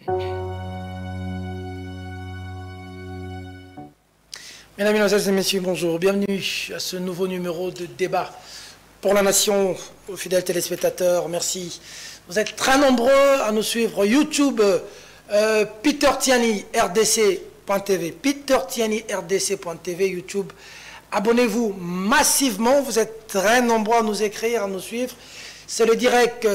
Mesdames, Mesdemoiselles et Messieurs, bonjour. Bienvenue à ce nouveau numéro de débat pour la nation, aux fidèles téléspectateurs. Merci. Vous êtes très nombreux à nous suivre. YouTube, Peter Tiani, RDC.tv. Peter Tiani, RDC.tv, YouTube. Abonnez-vous massivement. Vous êtes très nombreux à nous écrire, à nous suivre. C'est le direct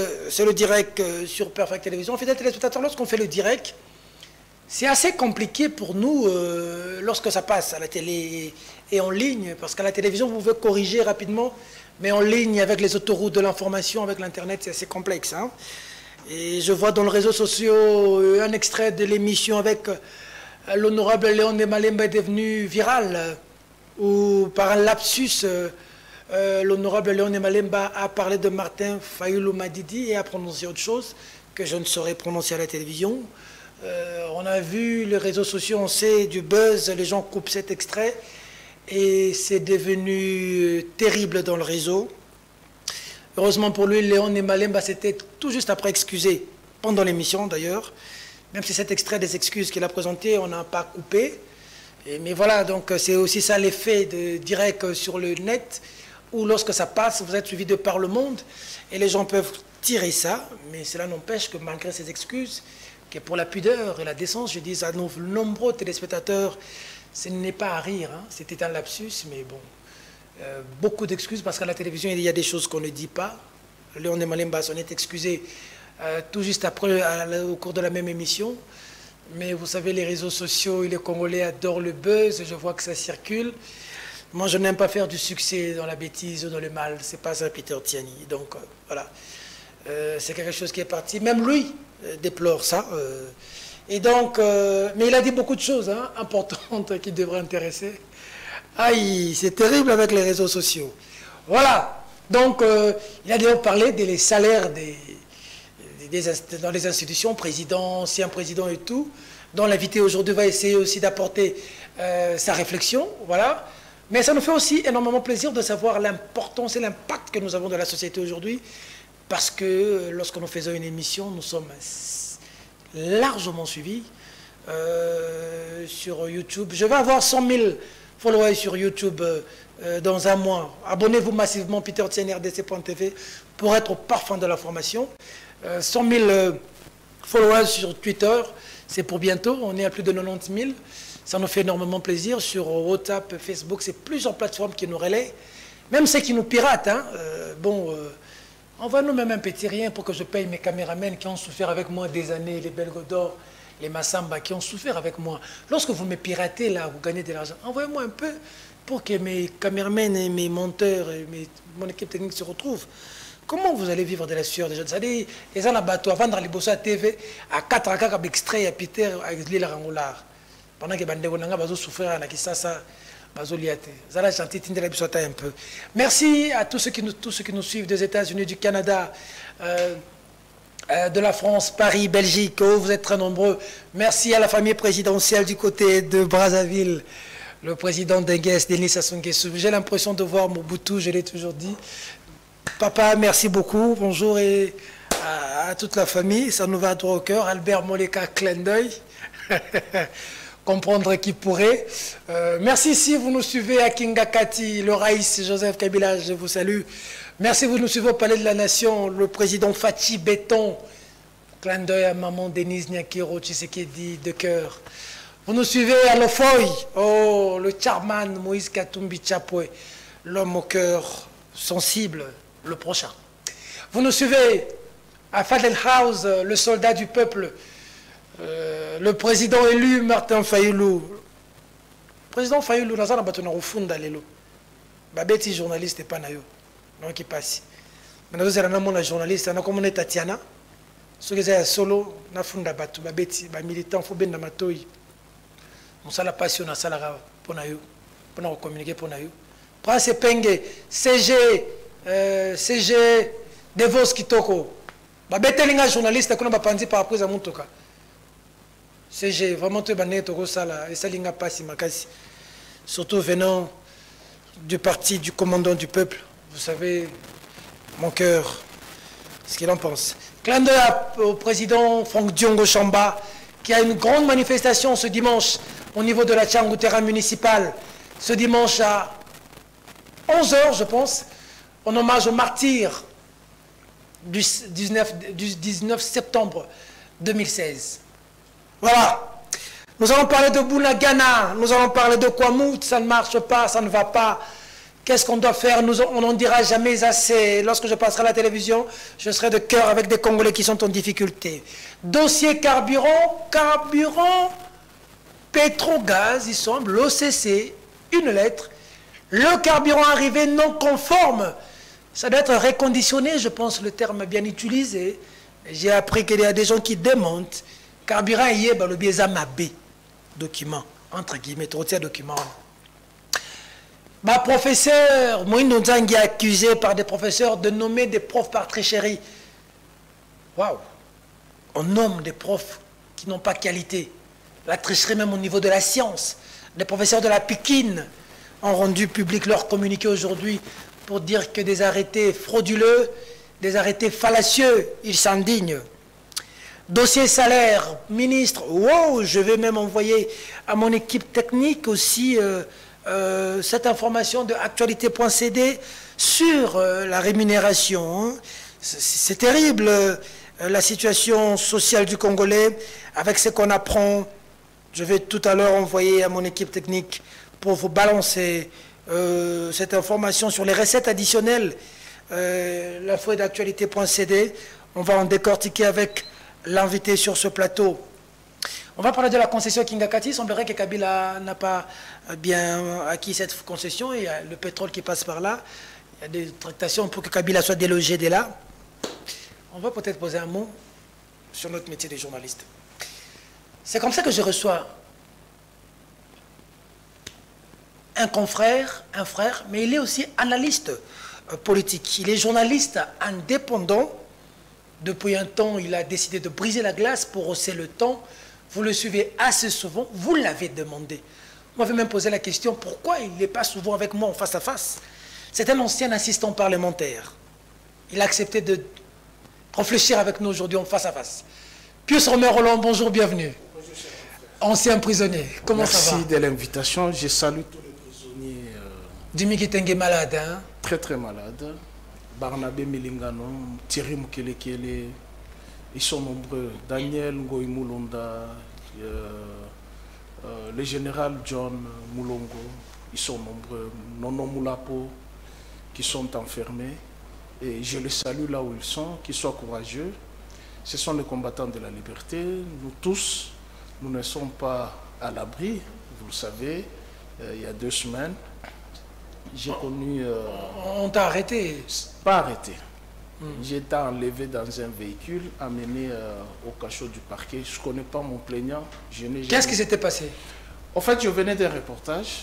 sur Perfect Télévision. Fidèles téléspectateurs, lorsqu'on fait le direct, c'est assez compliqué pour nous lorsque ça passe à la télé et en ligne, parce qu'à la télévision, vous pouvez corriger rapidement, mais en ligne, avec les autoroutes de l'information, avec l'Internet, c'est assez complexe. Hein. Et je vois dans les réseaux sociaux un extrait de l'émission avec l'honorable Léon Malemba est devenu viral, où par un lapsus, l'honorable Léon Malemba a parlé de Martin Fayoulou Madidi et a prononcé autre chose que je ne saurais prononcer à la télévision. On a vu les réseaux sociaux, on sait du buzz, les gens coupent cet extrait et c'est devenu terrible dans le réseau. Heureusement pour lui, Léon Malemba s'était tout juste après excusé, pendant l'émission d'ailleurs, même si cet extrait des excuses qu'il a présenté, on n'a pas coupé. Mais voilà, donc c'est aussi ça l'effet de direct sur le net, où lorsque ça passe, vous êtes suivi de par le monde et les gens peuvent tirer ça, mais cela n'empêche que malgré ces excuses, que pour la pudeur et la décence, je dis à nos nombreux téléspectateurs, ce n'est pas à rire, hein. C'était un lapsus, mais bon, beaucoup d'excuses, parce qu'à la télévision, il y a des choses qu'on ne dit pas. Léon Malemba s'en est excusé tout juste après, au cours de la même émission, mais vous savez, les réseaux sociaux et les Congolais adorent le buzz, je vois que ça circule. Moi, je n'aime pas faire du succès dans la bêtise ou dans le mal, c'est pas ça Peter Tiani, donc voilà. C'est quelque chose qui est parti, même lui déplore ça. Et donc, mais il a dit beaucoup de choses hein, importantes qui devraient intéresser. Aïe, c'est terrible avec les réseaux sociaux. Voilà, donc il a d'ailleurs parlé des salaires dans les institutions, président, ancien président et tout, dont l'invité aujourd'hui va essayer aussi d'apporter sa réflexion, voilà. Mais ça nous fait aussi énormément plaisir de savoir l'importance et l'impact que nous avons dans la société aujourd'hui, parce que lorsque nous faisons une émission, nous sommes largement suivis sur YouTube. Je vais avoir 100 000 followers sur YouTube dans un mois. Abonnez-vous massivement, Peter Tiani, RDC.tv, pour être au parfum de l'information. 100 000 followers sur Twitter, c'est pour bientôt. On est à plus de 90 000. Ça nous fait énormément plaisir. Sur WhatsApp, Facebook, c'est plusieurs plateformes qui nous relaient. Même ceux qui nous piratent, hein, envoie-nous même un petit rien pour que je paye mes caméramens qui ont souffert avec moi des années, les Belgodor, les Massamba qui ont souffert avec moi. Lorsque vous me piratez là, vous gagnez de l'argent, envoyez-moi un peu pour que mes caméramens et mes monteurs et mon équipe technique se retrouvent. Comment vous allez vivre de la sueur déjà? C'est-à-dire, les gens là-bas, vendre les bossons à TV à 4 ans, avec extrait à Peter, avec l'île Rangolar. Pendant que les gens vont souffrir, à ça. Un peu. Merci à tous ceux qui nous suivent des États-Unis, du Canada, de la France, Paris, Belgique. Oh, vous êtes très nombreux. Merci à la famille présidentielle du côté de Brazzaville, le président d'Enguès, Denis Sassou Nguesso. J'ai l'impression de voir Mobutu, je l'ai toujours dit. Papa, merci beaucoup. Bonjour et à toute la famille. Ça nous va droit au cœur. Albert Moleka, clin d'œil. Comprendre qui pourrait. Merci si vous nous suivez à Kingakati, le Raïs, Joseph Kabila, je vous salue. Merci vous nous suivez au Palais de la Nation, le président Fachi Béton. Clin d'œil à maman Denise Nyakiro, Tshisekedi, de cœur. Vous nous suivez à Lofoy, oh, le Charman Moïse Katumbi Chapwe, l'homme au cœur sensible, le prochain. Vous nous suivez à Fadel House, le soldat du peuple. Le président élu Martin Fayoulou. Président Fayoulou, nous avons battu au fond d'Alelo. Babeti journaliste et pas nayo. Non qui passe. Mais nous avons un journaliste, nous avons un Tatiana. Ce qui est solo, nous avons un battu. Babeti, militant, il faut bien matoi. On s'est la passion, on s'est la pour nayo, pour nous communiquer pour nayo. Prince Penge, CG, Devos Kitoko. Babeti est journaliste, qu'on a pas par après à Montoka. CG, vraiment, tu es ça et ça linga pas si makasi. Surtout venant du parti du commandant du peuple. Vous savez, mon cœur, ce qu'il en pense. Clin d'œil au président Franck Diongo Chamba, qu'il y a une grande manifestation ce dimanche au niveau de la Tchang, au terrain municipal, ce dimanche à 11 h, je pense, en hommage aux martyrs du 19 septembre 2016. Voilà. Nous allons parler de Bunagana, nous allons parler de Kwamut, ça ne marche pas, ça ne va pas. Qu'est-ce qu'on doit faire? On n'en dira jamais assez. Lorsque je passerai à la télévision, je serai de cœur avec des Congolais qui sont en difficulté. Dossier carburant, pétrogaz, il semble, l'OCC, une lettre. Le carburant arrivé non conforme. Ça doit être reconditionné, je pense, le terme bien utilisé. J'ai appris qu'il y a des gens qui démontent. Carburant, il y a le biais Mabé. Document, entre guillemets, trop de documents. Ma professeur, Moïno Nzangi est accusé par des professeurs de nommer des profs par tricherie. Waouh! On nomme des profs qui n'ont pas qualité. La tricherie même au niveau de la science. Les professeurs de la Pikine ont rendu public leur communiqué aujourd'hui pour dire que des arrêtés frauduleux, des arrêtés fallacieux, ils s'indignent. Dossier salaire, ministre, wow, je vais même envoyer à mon équipe technique aussi cette information de actualité.cd sur la rémunération. C'est terrible, la situation sociale du Congolais, avec ce qu'on apprend. Je vais tout à l'heure envoyer à mon équipe technique pour vous balancer cette information sur les recettes additionnelles. L'info d'actualité.cd, on va en décortiquer avec l'invité sur ce plateau. On va parler de la concession Kingakati. Il semblerait que Kabila n'a pas bien acquis cette concession. Il y a le pétrole qui passe par là. Il y a des tractations pour que Kabila soit délogé dès là. On va peut-être poser un mot sur notre métier de journaliste. C'est comme ça que je reçois un confrère, un frère, mais il est aussi analyste politique. Il est journaliste indépendant. Depuis un temps, il a décidé de briser la glace pour hausser le temps. Vous le suivez assez souvent, vous l'avez demandé. Vous m'avez même posé la question, pourquoi il n'est pas souvent avec moi en face à face? C'est un ancien assistant parlementaire. Il a accepté de réfléchir avec nous aujourd'hui en face à face. Pius Romain Roland, bonjour, bienvenue. Bonjour, cher frère. Ancien prisonnier, comment ça va? Merci de l'invitation. Je salue tous les prisonniers. Dimi Kitenge malade, hein? Très très malade. Barnabé Milingano, Thierry Mukelekele, ils sont nombreux. Daniel Ngoï Moulonda, le général John Moulongo, ils sont nombreux. Nono Moulapo, qui sont enfermés. Et je les salue là où ils sont, qu'ils soient courageux. Ce sont les combattants de la liberté. Nous tous, nous ne sommes pas à l'abri. Vous le savez, il y a 2 semaines, j'ai connu... On t'a arrêté? Pas arrêté. J'ai été enlevé dans un véhicule, amené au cachot du parquet. Je ne connais pas mon plaignant. Qu'est-ce qui s'était passé? En fait, je venais d'un reportage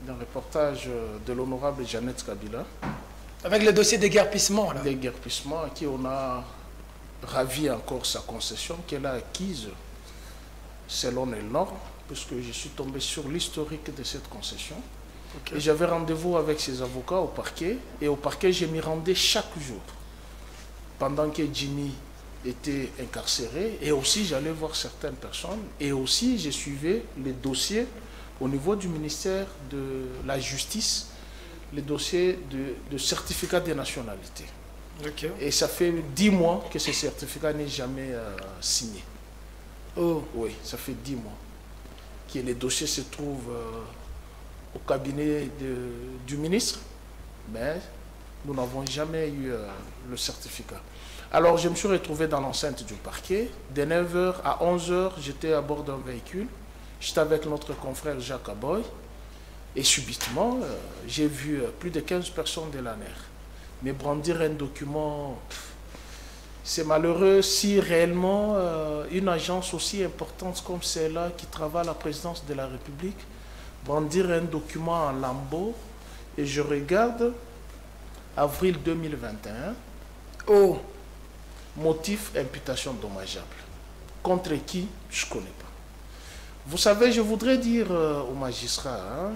de l'honorable Jeannette Kabila. Avec le dossier déguerpissement, là. Déguerpissement, à qui on a ravi encore sa concession, qu'elle a acquise selon les normes, puisque je suis tombé sur l'historique de cette concession. Okay. Et j'avais rendez-vous avec ses avocats au parquet, et au parquet, je m'y rendais chaque jour, pendant que Jimmy était incarcéré, et aussi j'allais voir certaines personnes, et aussi je suivais les dossiers au niveau du ministère de la Justice, les dossiers de certificat de nationalité. Okay. Et ça fait 10 mois que ce certificat n'est jamais signé. Oh. Oui, ça fait 10 mois que les dossiers se trouvent au cabinet du ministre, mais nous n'avons jamais eu le certificat. Alors je me suis retrouvé dans l'enceinte du parquet. De 9 h à 11 h, j'étais à bord d'un véhicule. J'étais avec notre confrère Jacques Aboy. Et subitement, j'ai vu plus de 15 personnes de l'ANER. Mais brandir un document, c'est malheureux si réellement une agence aussi importante comme celle-là qui travaille à la présidence de la République, brandir un document en lambeaux, et je regarde avril 2021, oh. Motif imputation dommageable. Contre qui? Je ne connais pas. Vous savez, je voudrais dire aux magistrats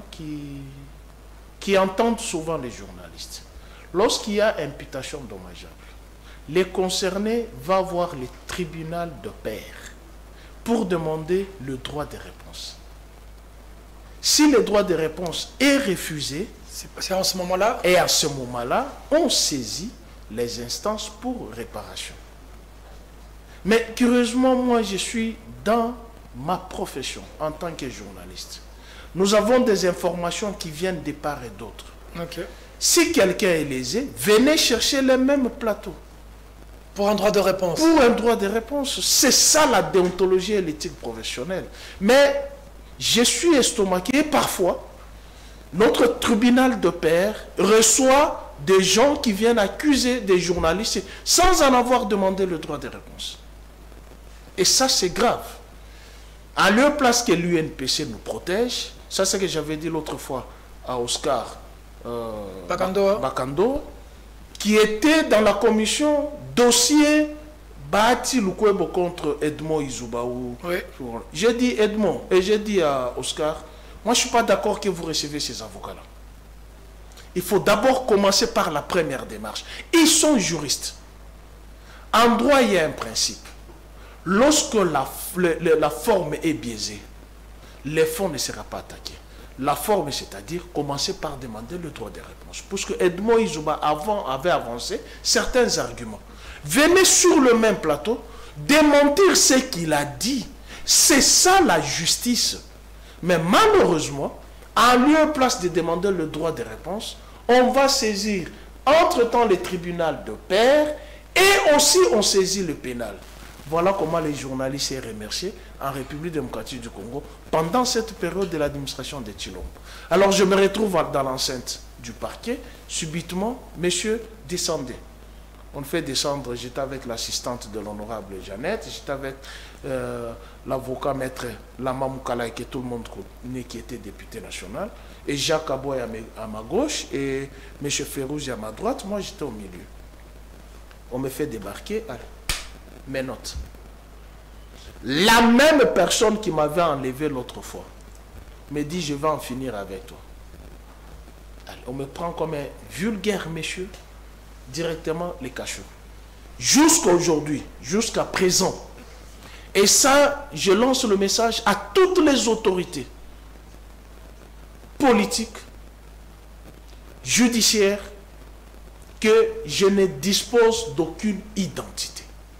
qui entendent souvent les journalistes, lorsqu'il y a imputation dommageable, les concernés vont voir le tribunal de pair pour demander le droit de réponse. Si le droit de réponse est refusé, c'est en ce moment-là, et à ce moment-là, on saisit les instances pour réparation. Mais curieusement, moi, je suis dans ma profession en tant que journaliste. Nous avons des informations qui viennent de part et d'autre. Okay. Si quelqu'un est lésé, venez chercher les mêmes plateaux. Pour un droit de réponse. Pour un droit de réponse. C'est ça la déontologie et l'éthique professionnelle. Mais je suis estomaqué. Parfois, notre tribunal de paix reçoit des gens qui viennent accuser des journalistes sans en avoir demandé le droit de réponse. Et ça, c'est grave. À leur place que l'UNPC nous protège, ça c'est ce que j'avais dit l'autre fois à Oscar Bakando, qui était dans la commission dossier Bati Lukwebo contre Edmond Izubaou. Oui. J'ai dit Edmond, et j'ai dit à Oscar, moi je ne suis pas d'accord que vous recevez ces avocats-là. Il faut d'abord commencer par la première démarche. Ils sont juristes. En droit, il y a un principe. Lorsque la forme est biaisée, le fond ne sera pas attaqué. La forme, c'est-à-dire commencer par demander le droit de réponse. Puisque Edmond Izuba avait avancé certains arguments. Venez sur le même plateau, démentir ce qu'il a dit. C'est ça la justice. Mais malheureusement, en lieu et place de demander le droit de réponse, on va saisir entre-temps le tribunal de paix et aussi on saisit le pénal. Voilà comment les journalistes sont remerciés en République démocratique du Congo pendant cette période de l'administration de Tshilombo. Alors je me retrouve dans l'enceinte du parquet. Subitement, monsieur, descendez. On fait descendre, j'étais avec l'assistante de l'honorable Jeannette, j'étais avec l'avocat maître Lama Moukala, que tout le monde connaît, qui était député national, et Jacques Aboy à ma gauche, et M. Ferrouzi à ma droite. Moi j'étais au milieu. On me fait débarquer. Allez. Mes notes. La même personne qui m'avait enlevé l'autre fois me dit je vais en finir avec toi. Allez, on me prend comme un vulgaire monsieur, directement les cachots. Jusqu'à aujourd'hui, jusqu'à présent. Et ça, je lance le message à toutes les autorités politiques, judiciaires, que je ne dispose d'aucune identité.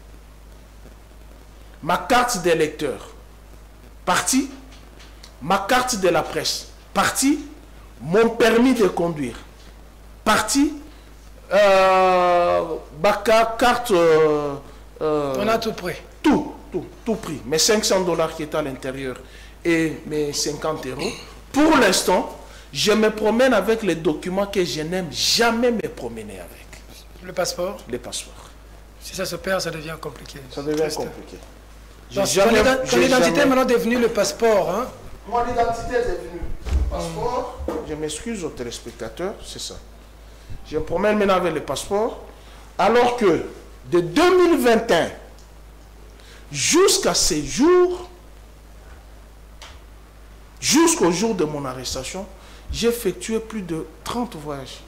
Ma carte d'électeur, partie. Ma carte de la presse, partie. Mon permis de conduire, partie. Carte... on a tout pris. Tout pris. Mes 500 $ qui étaient à l'intérieur et mes 50 €. Pour l'instant, je me promène avec les documents que je n'aime jamais me promener avec. Le passeport? Les passeports. Si ça se perd, ça devient compliqué. Ça devient compliqué. Ton identité est maintenant devenue le passeport. Hein? Mon identité est devenue le passeport. Je m'excuse aux téléspectateurs, c'est ça. Je me promène maintenant avec le passeport. Alors que de 2021 jusqu'à ces jours, jusqu'au jour de mon arrestation, j'ai effectué plus de 30 voyages.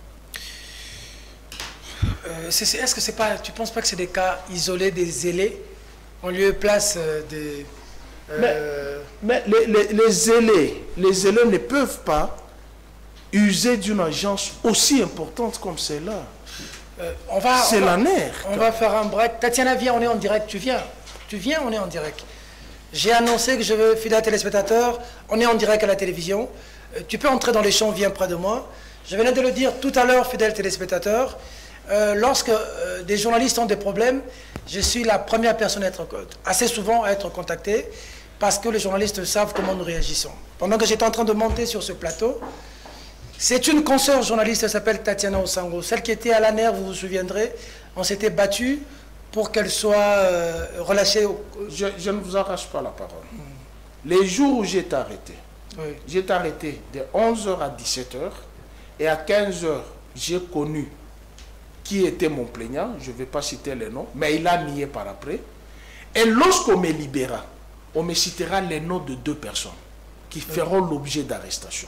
Est-ce que c'est pas, tu ne penses pas que c'est des cas isolés, des zélés, en lieu et place des... Mais les zélés ne peuvent pas user d'une agence aussi importante comme celle-là. C'est la nerf. On va faire un break. Tatiana, viens, on est en direct. Tu viens, on est en direct. J'ai annoncé que je veux, fidèles téléspectateurs, on est en direct à la télévision. Tu peux entrer dans les champs, viens près de moi. Je venais de le dire tout à l'heure, fidèles téléspectateurs. Lorsque des journalistes ont des problèmes, je suis la première personne assez souvent à être contactée parce que les journalistes savent comment nous réagissons. Pendant que j'étais en train de monter sur ce plateau, c'est une consoeur journaliste, elle s'appelle Tatiana Osango, celle qui était à la nerf, vous vous souviendrez, on s'était battu pour qu'elle soit relâchée. Je ne vous arrache pas la parole. Les jours où j'ai été arrêté, j'ai été arrêté de 11h à 17h et à 15h, j'ai connu qui était mon plaignant, je ne vais pas citer les noms, mais il a nié par après. Et lorsqu'on me libéra, on me citera les noms de 2 personnes qui feront l'objet d'arrestation.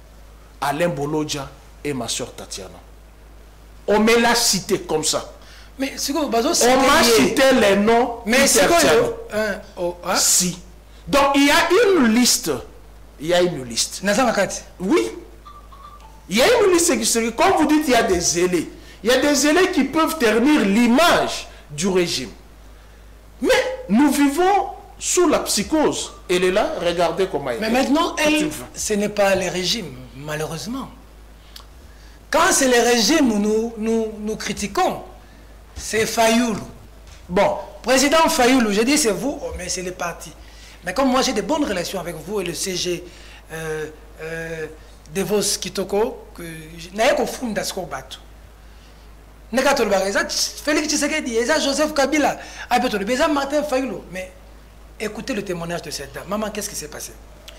Alain Bolodja et ma soeur Tatiana. On me l'a cité comme ça. Mais c'est quoi, Bazo, on m'a cité les noms. Mais c'est quoi, si. Donc il y a une liste. Il y a une liste. Oui. Il y a une liste qui, comme vous dites, il y a des zélés. Il y a des zélés qui peuvent ternir l'image du régime. Mais nous vivons sous la psychose. Elle est là, regardez comment elle est. Mais maintenant, ce n'est pas le régime, malheureusement. Quand c'est le régime où nous critiquons, c'est Fayoulou. Bon, président Fayoulou, je dis c'est vous, mais c'est le parti. Mais comme moi j'ai de bonnes relations avec vous et le CG Devos Kitoko, que je n'ai pas fou d'asco bateau. Félix Tshisekedi, Joseph Kabila, Martin Fayoulou. Mais écoutez le témoignage de cette dame. Maman, qu'est-ce qui s'est passé?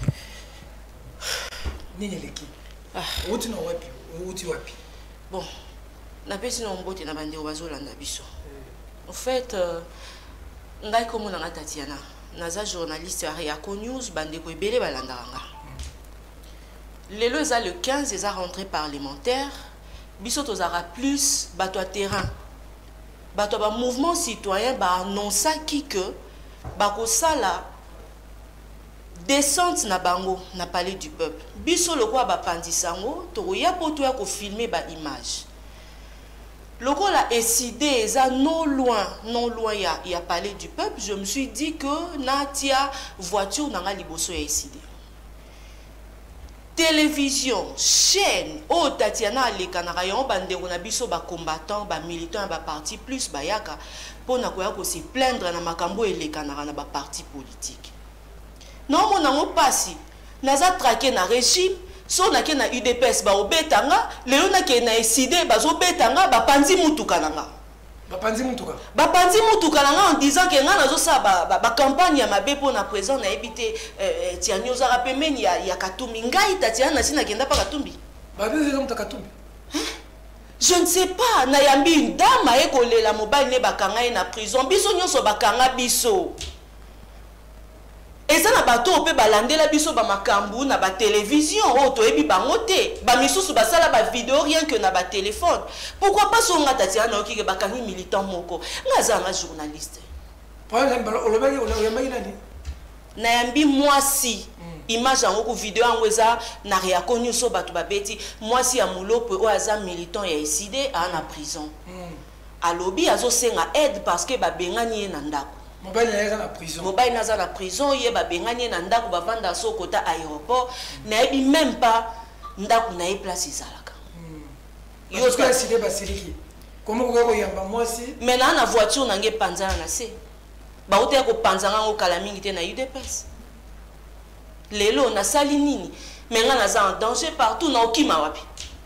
Bon, na pesi na mbote na bande bazolanda biso. En fait, ngai komo na Tatiana, naza journaliste ya Yako News bande ko ebele balandanga. Lelo eza le 15 eza rentrée parlementaire, biso tozara plus bato terrain. Bato ba mouvement citoyen ba annonçaki que bako sala descente na bango na palais du peuple. Biso lokwa ba pandisango to ya poto ya ko filmer ba image. Loko la décidé eza non loin ya palais du peuple, je me suis dit que natia voiture nanga liboso ya décidé. Télévision, chaîne, oh Tatiana Lekanara yon bandeko na biso ba combattant, ba militant, ba parti plus bayaka pour na koya ko se plaindre na makambo Lekanara na ba parti politique. Non mon nango pasi, naza traqué na régime, so na ke na UDPS ba obetanga, lelo na ke na décidé ba zo betanga ba panzi mutuka nanga. Bapanzi mutuka. Bapanzi mutuka nanga en disant que nga nazo sa ba campagne ya mabe pour na président na ebité tianyo za rapemeni ya Katumbi ngai Tatiana sina kenda pa Katumbi. Ba biso comme Katumbi. Je ne sais pas na yambi une dame a ekolela mobile ne bakanga na prison biso nyonso bakanga biso. Et ça na bato pe balandela biso ba makambu na ba télévision o to ebi bango te ba misusu basala ba vidéo rien que na ba téléphone. Pourquoi pas songa Tatiana okike bakangi militant moko ngaza nga journaliste. Par exemple olobaki nani? Na yambi mwasi image en ko vidéo angweza na Yako News so bato babeti mwasi ya mulope o aza militant ya décidé à na prison. Alobi azo senga aide parce que ba bengani na ndako. Mobile naza na prison. Mobile naza na prison ye ba bengani na ndako ba vanda so kota aéroport na ebi même pas ndako na e place izalaka. Yo ska décider ba siliki. Comment ko yamba mwasi? Mais na voiture na nge panzana na se. Ba ote ko panzanga ngo kala mingi te na UDPS. Lelo na sali nini? Mais nga naza en danger partout na okima wapi.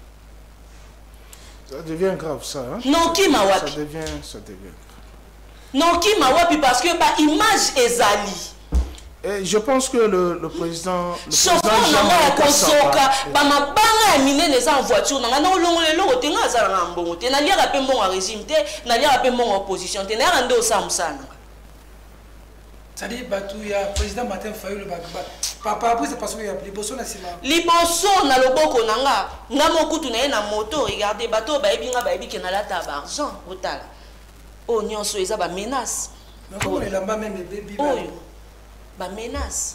Ça devient grave ça hein? Non okima wapi. Ça devient. Non qui m'a wapi parce que ba image ezali. Et je pense que le président chauffeur na kosoka ba mabanga ya minene za en voiture na na olongolelo te nga za na mbongo te na liaka pe mbongo régime te na liaka pe mbongo opposition te na rande o samsana. C'est-à-dire batu ya président Martin Fayoulou papa après c'est parce que ya liboso na sima. Liboso na loboko nanga nga mokutu na na moto regardez bato ba ebinga ba ebike na lata ba argent otala. Oh, nyonso eza ba menace. Comment il a même bébé ba menace.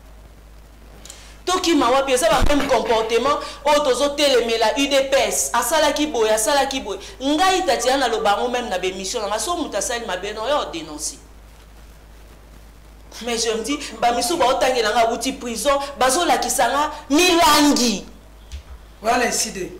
Toki mawa eza ba même comportement o tozo telemela UDPS asala ki boy ngai Tatiana lobango même na be mission na so mutasali mabe no yo dénoncer. Mais je me dis ba misu ba otangela nga wuti prison bazo la kisanga milangi. Voilà décidé.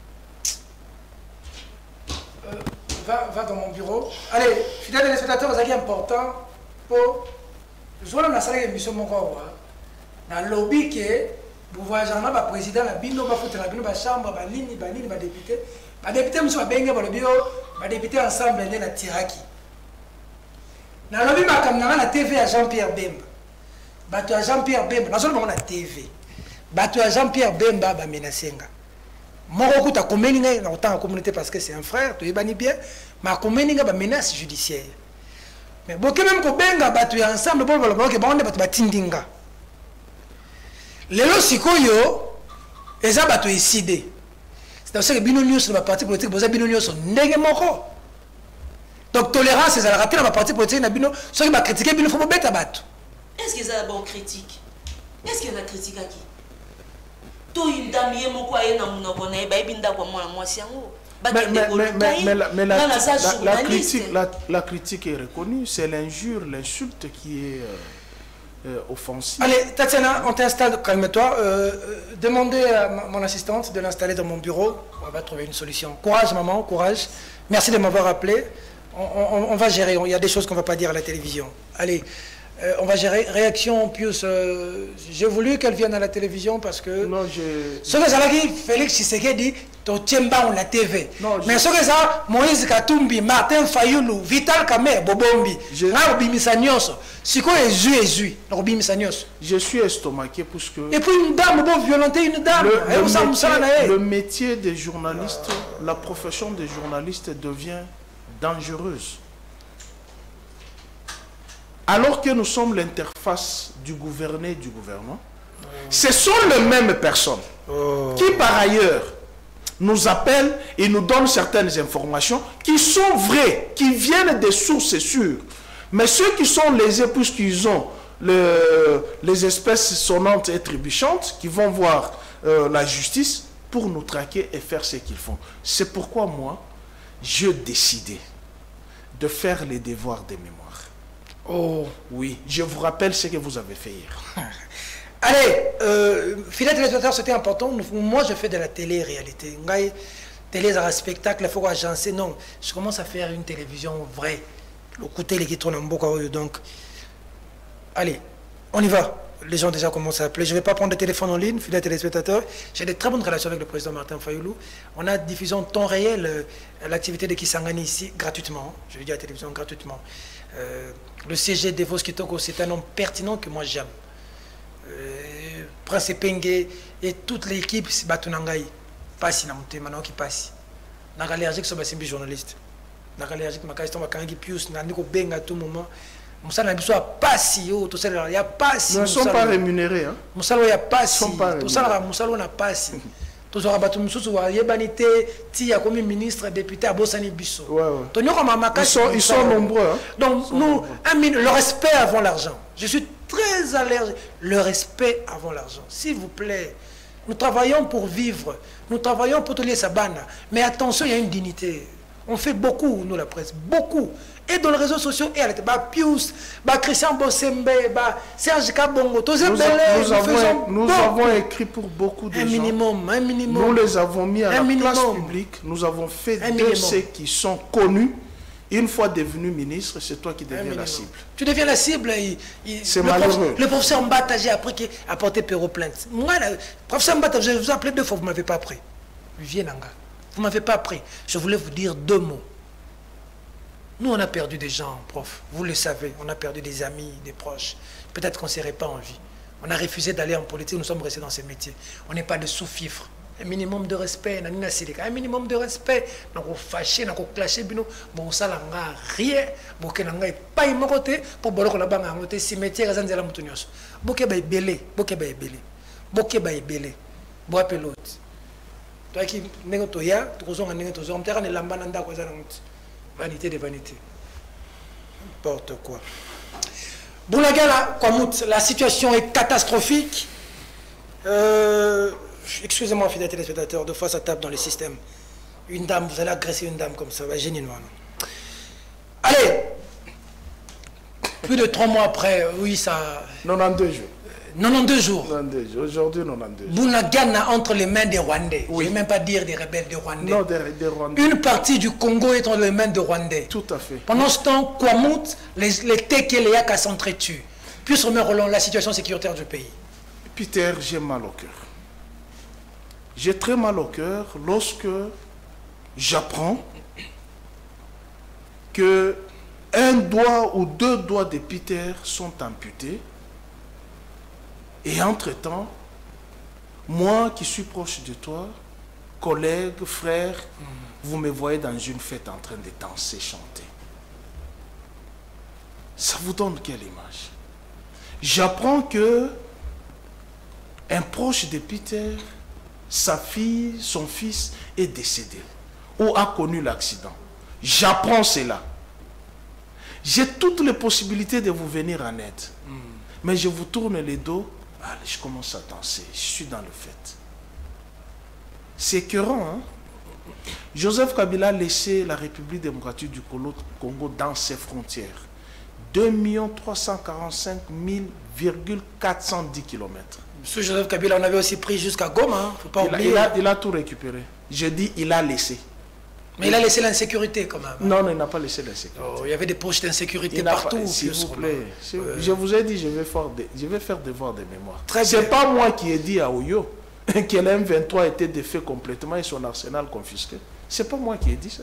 Va dans mon bureau. Allez, fidèles téléspectateurs, c'est important pour jouer dans la salle d'émission mon corps. Dans le lobby que vous voyez le président, la bino, la chambre, la ligne, la député. Les députés, monsieur Benga, les députés ensemble, ils sont tiraki. Dans le lobby, la TV à Jean-Pierre Bemba. Bato à Jean-Pierre Bemba. Nous sommes la TV. Bato à Jean-Pierre Bemba, Menacenga. Moko ta komeninga na autant en communauté parce que c'est un frère, tu es bani bien, mais komeninga ba menace judiciaire. Mais boké même ko benga batu ya ensemble bon ba ke ba onde batu batindinga. Lelo sikoyo eza batu décidé. C'est-à-dire que bino news na parti politique boza bino news ndenge moko. Donc tolérance, c'est la raté dans ma partie politique, ceux qui m'ont critiqué, il faut me mettre à battre. Est-ce que c'est bon critique? Est-ce qu'il y a une critique à qui? Tout une dame, il y a mon quoi, il y a mon abonné, il y a moi, c'est un mot. Mais la critique est reconnue, c'est l'injure, l'insulte qui est offensive. Allez, Tatiana, on t'installe, calme-toi. Demandez à mon assistante de l'installer dans mon bureau. On va trouver une solution. Courage, maman, courage. Merci de m'avoir appelé. On va gérer. Il y a des choses qu'on ne va pas dire à la télévision. Allez, on va gérer. Réaction, Pius. J'ai voulu qu'elle vienne à la télévision parce que... Non, ce que ça dit, Félix Tshisekedi, tu tiens pas la TV. Non, mais ce que ça, Moïse Katumbi, Martin Fayoulou, Vital Kamer, Bobombi, c'est quoi je suis estomaqué parce que... Et puis une dame, bon, violenter une dame. Le métier des journalistes, la profession des journalistes devient dangereuse. Alors que nous sommes l'interface du gouverné et du gouvernement, ce sont les mêmes personnes qui, par ailleurs, nous appellent et nous donnent certaines informations qui sont vraies, qui viennent des sources sûres. Mais ceux qui sont lésés, puisqu'ils ont les espèces sonnantes et trébuchantes, qui vont voir la justice pour nous traquer et faire ce qu'ils font. C'est pourquoi moi, j'ai décidé de faire les devoirs des mémoires. Oh. Oui, je vous rappelle ce que vous avez fait hier. Allez, fidèles téléspectateurs, c'était important. Moi, je fais de la télé-réalité. Télé, c'est un spectacle, il faut agencer. Non, je commence à faire une télévision vraie. Le côté qui tourne en beaucoup. Donc, allez, on y va. Les gens déjà commencent à appeler. Je ne vais pas prendre de téléphone en ligne, fidèles téléspectateurs. J'ai de très bonnes relations avec le président Martin Fayoulou. On a diffusé en temps réel l'activité de Kisangani ici, gratuitement. Je vais dire à la télévision gratuitement. Le CG Devos Kitoko, c'est un homme pertinent que moi j'aime. Prince Pengue et toute l'équipe, c'est Batunangaï. Passi na monté, maintenant qui passe. N'a allergique sur les journalistes. N'a allergique, ma question, ma kangi pius, n'a niko benga à tout moment. Moussa n'a pas passi, tout ça, il n'y a pas si. Ils ne sont pas rémunérés. Moussa, il n'y a pas si. Tout ça, Moussa, on n'a pas si. Tout ça, il y a banité, il y a comme ministre, député à Bossani Bisso. Ils sont nombreux. Donc, nous, le respect avant l'argent. Je suis très allergique. Le respect avant l'argent. S'il vous plaît, nous travaillons pour vivre. Nous travaillons pour tenir sa banne. Mais attention, il y a une dignité. On fait beaucoup, nous, la presse. Beaucoup. Et dans les réseaux sociaux, et Pius, Christian Bossembe, Serge Kabongo, nous avons écrit pour beaucoup de gens. Un minimum. Nous les avons mis à la place publique. Nous avons fait de ceux qui sont connus. Une fois devenu ministre, c'est toi qui deviens la cible. Tu deviens la cible. C'est malheureux. Le professeur Mbata, j'ai appris qu'il a porté plainte. Moi, le professeur Mbata, je vous ai appelé 2 fois, vous ne m'avez pas pris. Vous ne m'avez pas pris. Je voulais vous dire 2 mots. Nous, on a perdu des gens, prof. Vous le savez, on a perdu des amis, des proches. Peut-être qu'on ne serait pas en vie. On a refusé d'aller en politique, nous sommes restés dans ces métiers. On n'est pas de sous-fifres. Un minimum de respect, un minimum de respect. On a fâché, on a clashé, on a rien. On a pas eu côté pour que la banque a été cimetière, on a été belé. Toi qui vanité de vanité. N'importe quoi. Boulagala, la situation est catastrophique. Excusez-moi, fidèles téléspectateurs, 2 fois ça tape dans le système. Une dame, vous allez agresser une dame comme ça, génie noir. Allez, plus de 3 mois après, oui, ça... 92 jours. 92 jours. Aujourd'hui, 92 jours. Bounagana entre les mains des Rwandais. Oui. Je ne vais même pas dire des rebelles des Rwandais. Non, des Rwandais. Une partie du Congo est entre les mains des Rwandais. Tout à fait. Pendant ce temps, Kouamout, les Teke et les Yaka s'entretuent. Puis remettre la situation sécuritaire du pays. Peter, j'ai mal au cœur. J'ai très mal au cœur lorsque j'apprends que 1 doigt ou 2 doigts de Peter sont amputés. Et entre-temps, moi qui suis proche de toi, collègue, frère, vous me voyez dans une fête en train de danser, chanter. Ça vous donne quelle image? J'apprends que un proche de Peter, sa fille, son fils est décédé ou a connu l'accident. J'apprends cela. J'ai toutes les possibilités de vous venir en aide. Mais je vous tourne les dos, allez, je commence à danser, je suis dans le fait. C'est écœurant, hein? Joseph Kabila a laissé la République démocratique du Congo dans ses frontières. 2 345 410 km. Monsieur Joseph Kabila, on avait aussi pris jusqu'à Goma, hein? Faut pas oublier. Il a tout récupéré. Je dis, il a laissé. Mais il a laissé l'insécurité quand même. Non, non, il n'a pas laissé l'insécurité. Oh, il y avait des poches d'insécurité partout. S'il vous plaît. Je vous ai dit, je vais faire devoir de mémoire. Ce n'est pas moi qui ai dit à Oyo que l'M23 était défait complètement et son arsenal confisqué. Ce n'est pas moi qui ai dit ça.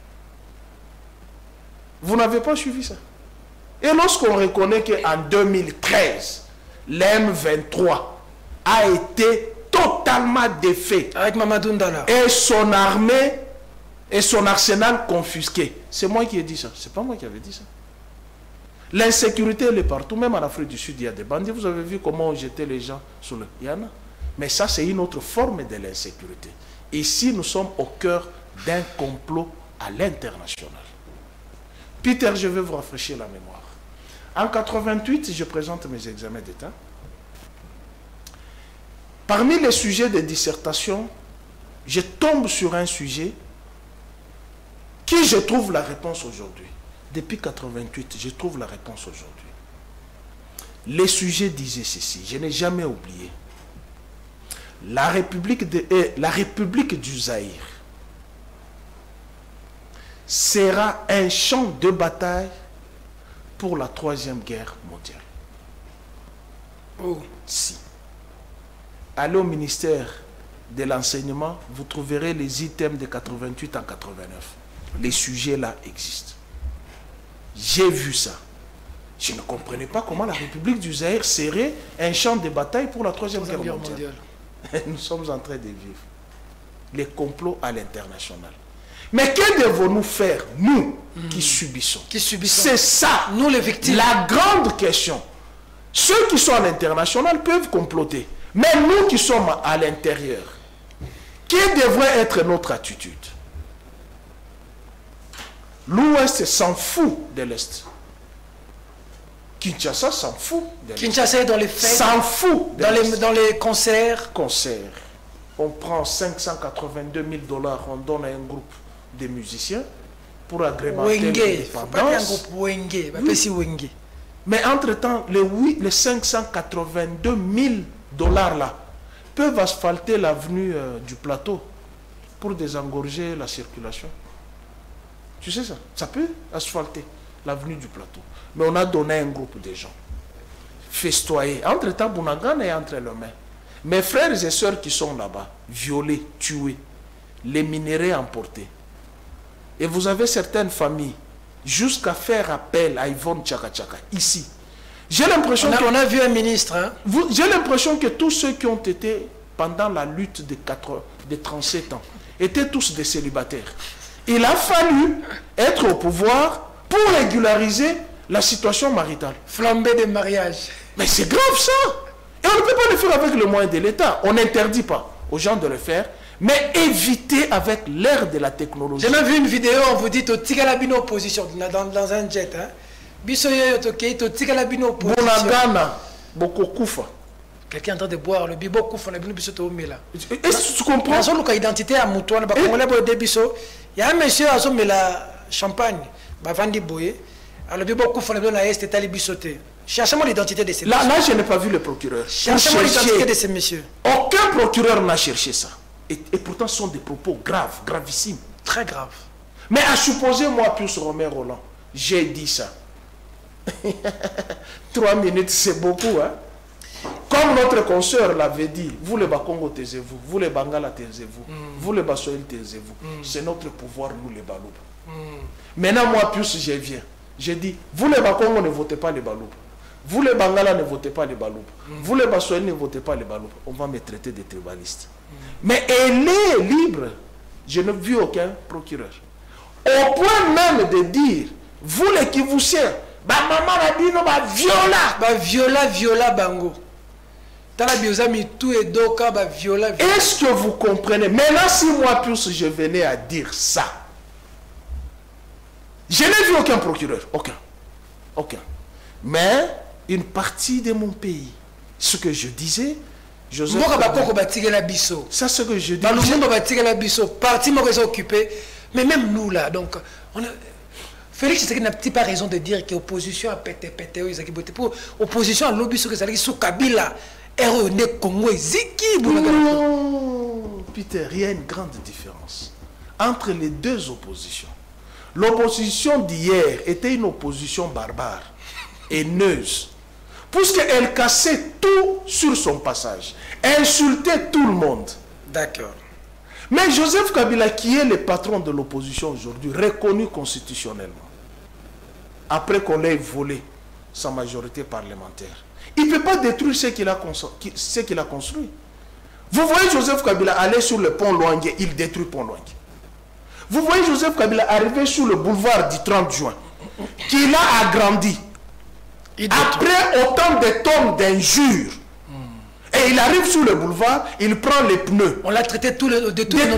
Vous n'avez pas suivi ça. Et lorsqu'on reconnaît qu'en 2013, l'M23 a été totalement défait. Avec Mamadou Ndala. Et son armée et son arsenal confisqué. C'est moi qui ai dit ça. C'est pas moi qui avais dit ça. L'insécurité, elle est partout. Même en Afrique du Sud, il y a des bandits. Vous avez vu comment on jetait les gens sur le... Il y en a. Mais ça, c'est une autre forme de l'insécurité. Ici, nous sommes au cœur d'un complot à l'international. Peter, je vais vous rafraîchir la mémoire. En 88, je présente mes examens d'État. Parmi les sujets de dissertation, je tombe sur un sujet qui je trouve la réponse aujourd'hui. Depuis 88, je trouve la réponse aujourd'hui. Les sujets disaient ceci, je n'ai jamais oublié. La République du Zaïre sera un champ de bataille pour la 3e guerre mondiale. Oh. Si. Allez au ministère de l'enseignement, vous trouverez les items de 88 en 89. Les sujets là existent. J'ai vu ça. Je ne comprenais pas comment la République du Zaïre serait un champ de bataille pour la 3e guerre mondiale. Nous sommes en train de vivre les complots à l'international. Mais que devons-nous faire, nous qui subissons? C'est ça, nous les victimes. La grande question. Ceux qui sont à l'international peuvent comploter. Mais nous qui sommes à l'intérieur, quelle devrait être notre attitude? L'Ouest s'en fout de l'Est. Kinshasa s'en fout de l'Est. Kinshasa est dans les fêtes. S'en fout de dans les concerts. On prend 582 000 $, on donne à un groupe de musiciens pour agrémenter l'indépendance. Wenge. Mais entre-temps, les 582 000 $ là peuvent asphalter l'avenue du plateau pour désengorger la circulation. Tu sais ça? Ça peut asphalter l'avenue du plateau. Mais on a donné à un groupe de gens festoyer. Entre-temps, Bounagana est entre leurs mains. Mes frères et sœurs qui sont là-bas, violés, tués, les minéraux emportés. Et vous avez certaines familles, jusqu'à faire appel à Yvonne Tchaka Tchaka, ici. J'ai l'impression on a vu un ministre. Hein? J'ai l'impression que tous ceux qui ont été pendant la lutte de 37 ans étaient tous des célibataires. Il a fallu être au pouvoir pour régulariser la situation maritale. Flambée des mariages. Mais c'est grave ça. Et on ne peut pas le faire avec le moyen de l'État. On n'interdit pas aux gens de le faire, mais éviter avec l'ère de la technologie. J'ai même vu une vidéo, on vous dit au Tigalabino opposition dans un jet. Hein? Bisoyo Toké, au Tigalabino opposition. Bonagana, Boko Koufa. Quelqu'un est en train de boire le bibo Koufa, le biso Tomela. Est-ce que tu comprends? Dans son identité à Moutouane, il y a un monsieur à son la champagne, Bavandi Boye, alors le bibo Koufa, le bibo est allé bisoter. Cherchez-moi l'identité de ces messieurs. Là, je n'ai pas vu le procureur. Cherchez-moi l'identité de ces messieurs. Aucun procureur n'a cherché ça. Et pourtant, ce sont des propos graves, gravissimes. Très graves. Mais à supposer, moi, Pius Romain Roland, j'ai dit ça. 3 minutes, c'est beaucoup. Hein? Comme notre consoeur l'avait dit, vous les Bakongo, taisez-vous. Vous les Bangala, taisez-vous. Vous les Basoël, taisez-vous. C'est notre pouvoir, nous les Balouba. Maintenant, moi, Pius, je viens. J'ai dit, vous les Bakongo, ne votez pas les Balouba. Vous les Bangala, ne votez pas les Balouba. Vous les Basoël, ne votez pas les Balouba. On va me traiter de tribalistes. Mais elle est libre. Je n'ai vu aucun procureur. Au point même de dire, vous les Kivoussiens, maman a dit non, viola bango. Est-ce que vous comprenez? Maintenant, si moi plus je venais à dire ça, je n'ai vu aucun procureur, aucun. Aucun. Mais une partie de mon pays, ce que je disais, Joseph ça ce que je dis. Parti occupé, mais même nous là, donc on a... Félix n'a pas raison de dire que l'opposition a pété, pour opposition à l'obus que ça sous Kabila, Congo, Ziki. Non, Peter, il y a une grande différence entre les deux oppositions. L'opposition d'hier était une opposition barbare, haineuse, puisqu'elle cassait tout sur son passage, insultait tout le monde. D'accord. Mais Joseph Kabila, qui est le patron de l'opposition aujourd'hui, reconnu constitutionnellement, après qu'on l'ait volé sa majorité parlementaire, il ne peut pas détruire ce qu'il a construit. Vous voyez Joseph Kabila aller sur le pont Luangue, il détruit le pont Luangue. Vous voyez Joseph Kabila arriver sur le boulevard du 30 juin, qu'il a agrandi. Après autant de tonnes d'injures, et il arrive sur le boulevard, il prend les pneus. On l'a traité de tous les noms.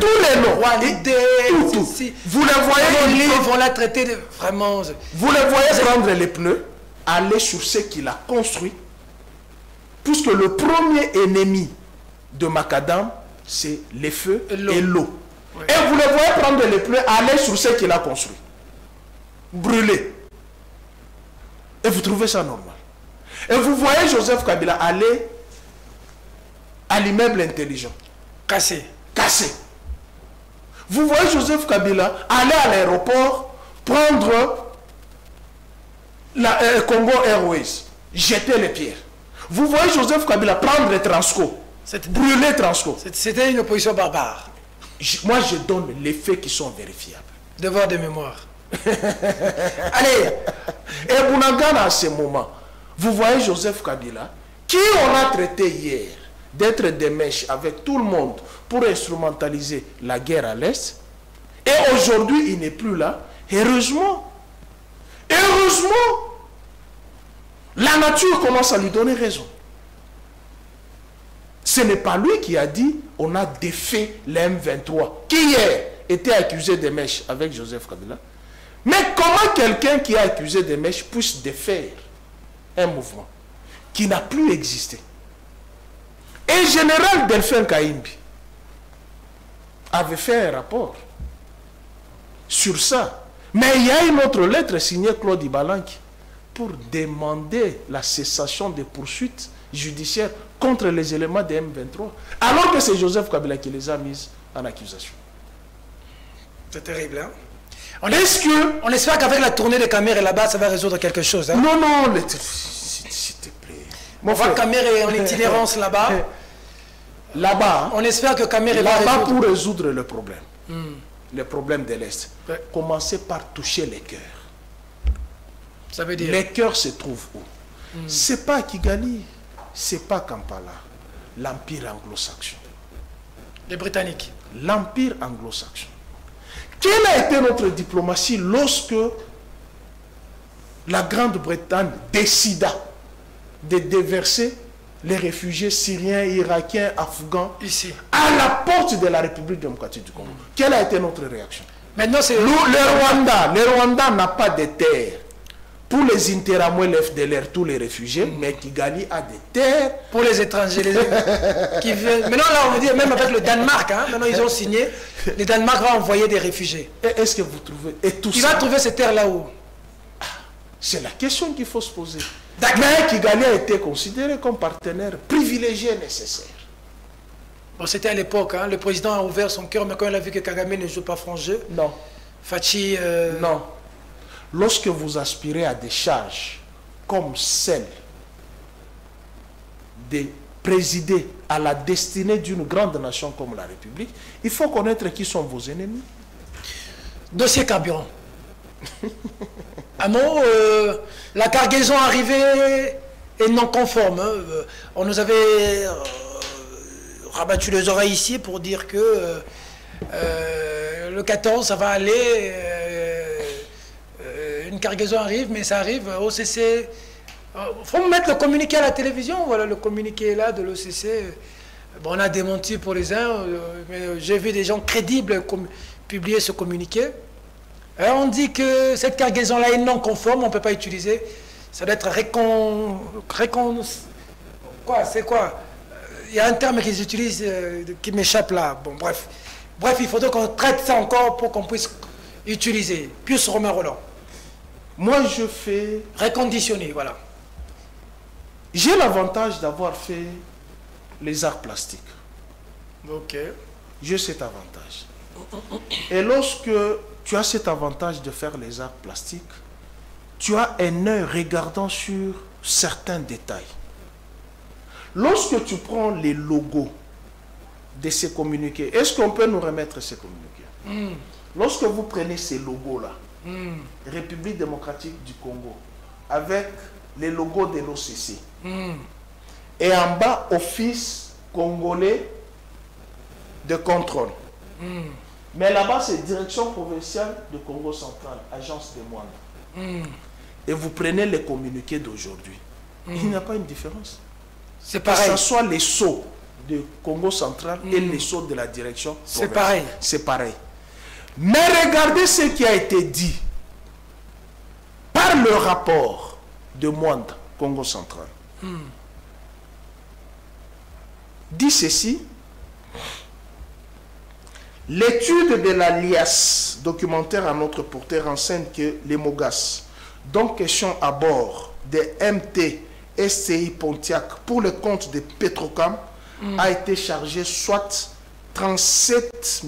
Vous le voyez, on l'a traité de, vraiment. Vous le voyez prendre les pneus, aller sur ce qu'il a construit, puisque le premier ennemi de Macadam, c'est les feux et l'eau. Oui. Et vous le voyez prendre les pneus, aller sur ce qu'il a construit. Brûler. Et vous trouvez ça normal. Et vous voyez Joseph Kabila aller à l'immeuble intelligent. Cassé. Cassé. Vous voyez Joseph Kabila aller à l'aéroport, prendre la Congo Airways, jeter les pierres. Vous voyez Joseph Kabila prendre Transco, brûler Transco. C'était une opposition barbare. Moi, je donne les faits qui sont vérifiables. Devoir de mémoire. Allez. Et Bounagana, à ce moment, vous voyez Joseph Kabila, qui on a traité hier d'être des mèches avec tout le monde pour instrumentaliser la guerre à l'Est. Et aujourd'hui, il n'est plus là. Heureusement. Heureusement. La nature commence à lui donner raison. Ce n'est pas lui qui a dit on a défait l'M23, qui hier était accusé de mèches avec Joseph Kabila. Mais comment quelqu'un qui a accusé de mèches puisse défaire un mouvement qui n'a plus existé? Et général Delphin Kaimbi avait fait un rapport sur ça. Mais il y a une autre lettre signée Claude Ibalanki pour demander la cessation des poursuites judiciaires contre les éléments de M23. Alors que c'est Joseph Kabila qui les a mis en accusation. C'est terrible, hein? On espère qu'avec la tournée des caméras là-bas, ça va résoudre quelque chose. Hein? Non, s'il te plaît. Mon frère Caméra est en itinérance là-bas. Là-bas, on espère que Caméra va résoudre. Pour résoudre le problème. Le problème de l'Est. Ouais. Commencez par toucher les cœurs. Ça veut dire... Les cœurs se trouvent où? C'est pas Kigali, c'est pas Kampala. L'Empire anglo-saxon. Les Britanniques. L'Empire anglo-saxon. Quelle a été notre diplomatie lorsque la Grande-Bretagne décida de déverser les réfugiés syriens, irakiens, afghans ici à la porte de la République démocratique du Congo? Quelle a été notre réaction? Maintenant, c'est le Rwanda n'a pas de terre pour les Interamwe, les FDLR, tous les réfugiés, mais Kigali a des terres pour les étrangers. Qui viennent. Maintenant, là, on veut dire, même avec le Danemark, hein, maintenant ils ont signé, le Danemark va envoyer des réfugiés. Est-ce que vous trouvez... Et tout il va trouver ces terres là-haut? C'est la question qu'il faut se poser. Mais Kigali a été considéré comme partenaire privilégié nécessaire. Bon, c'était à l'époque, hein, le président a ouvert son cœur, mais quand il a vu que Kagame ne joue pas franc jeu, non. Fachi... Non. Lorsque vous aspirez à des charges comme celle de présider à la destinée d'une grande nation comme la République, il faut connaître qui sont vos ennemis. Dossier carburant. La cargaison arrivée est non conforme. Hein. On nous avait rabattu les oreilles ici pour dire que le 14, ça va aller... une cargaison arrive, mais ça arrive OCC. Il faut mettre le communiqué à la télévision. Voilà, le communiqué est là de l'OCC. Bon, on a démenti pour les uns, mais j'ai vu des gens crédibles publier ce communiqué. On dit que cette cargaison-là est non conforme, on ne peut pas utiliser. Ça doit être Quoi, c'est quoi? Il y a un terme qu'ils utilisent qui m'échappe là. Bon, bref. Bref, il faudrait qu'on traite ça encore pour qu'on puisse utiliser. Plus Romain Roland. Moi, je fais... Reconditionner, voilà. J'ai l'avantage d'avoir fait les arts plastiques. Ok. J'ai cet avantage. Et lorsque tu as cet avantage de faire les arts plastiques, tu as un œil regardant sur certains détails. Lorsque tu prends les logos de ces communiqués, est-ce qu'on peut nous remettre ces communiqués? Lorsque vous prenez ces logos-là, République démocratique du Congo, avec les logos de l'OCC, et en bas, Office congolais de contrôle. Mais là-bas, c'est Direction provinciale de Congo central, Agence des moines. Et vous prenez les communiqués d'aujourd'hui. Il n'y a pas une différence. C'est pareil. Que ce soit les sceaux de Congo central et les sceaux de la direction c'est pareil. C'est pareil. Mais regardez ce qui a été dit par le rapport de Mwanda, Congo central. Dit ceci: l'étude de l'alias documentaire à notre portée renseigne que les Mogas, dont question à bord des MT SCI Pontiac pour le compte de Petrocam, a été chargé soit 37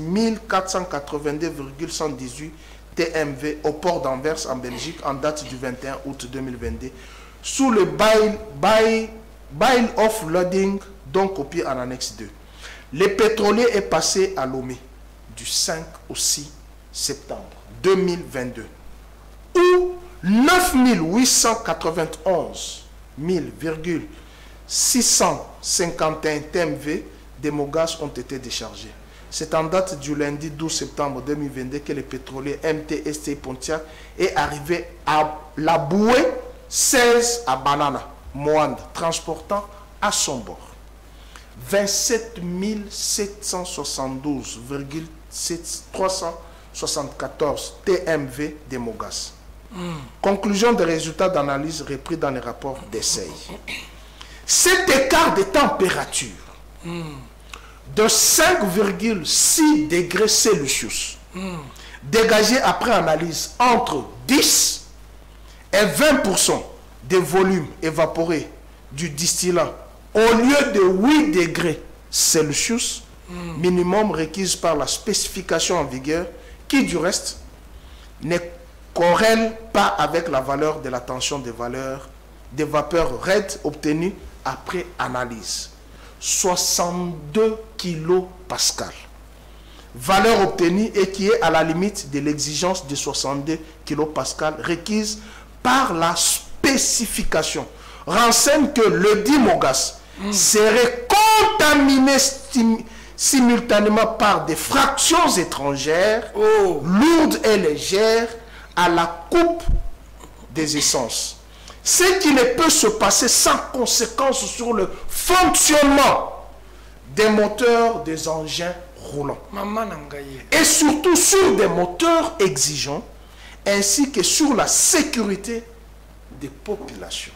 482,118 TMV au port d'Anvers en Belgique en date du 21 août 2022 sous le bail of loading dont copie en annexe 2. Le pétrolier est passé à Lomé du 5 au 6 septembre 2022 où 9 891,651 TMV des Mogas ont été déchargés. C'est en date du lundi 12 septembre 2022 que le pétrolier MTST Pontiac est arrivé à la bouée 16 à Banana, Moanda, transportant à son bord 27 772,374 TMV des Mogas. Conclusion des résultats d'analyse repris dans les rapports d'essai. Cet écart de température de 5,6 degrés Celsius dégagé après analyse entre 10 et 20% des volumes évaporés du distillant au lieu de 8 degrés Celsius minimum requise par la spécification en vigueur qui du reste ne corrèle pas avec la valeur de la tension des vapeurs raides obtenues après analyse. 62 kPa. Valeur obtenue et qui est à la limite de l'exigence de 62 kPa requise par la spécification. Renseigne que le dit Mogas serait contaminé simultanément par des fractions étrangères lourdes et légères à la coupe des essences. Ce qui ne peut se passer sans conséquence sur le fonctionnement des moteurs des engins roulants. Et surtout sur des moteurs exigeants, ainsi que sur la sécurité des populations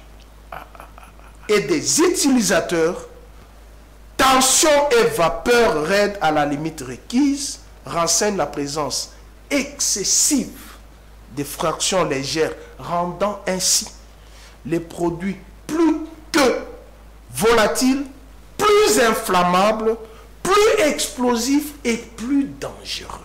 et des utilisateurs. Tension et vapeur raide à la limite requise renseigne la présence excessive des fractions légères, rendant ainsi les produits plus que volatiles, plus inflammables, plus explosifs et plus dangereux.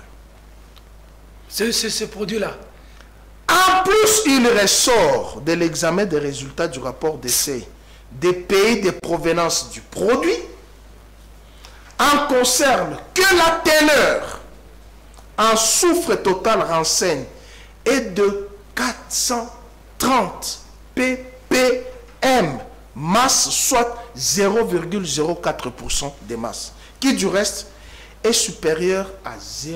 C'est ce produit-là. En plus, il ressort de l'examen des résultats du rapport d'essai des pays de provenance du produit en concerne que la teneur en soufre total renseigne est de 430 ppm masse, soit 0,04% des masses, qui du reste est supérieure à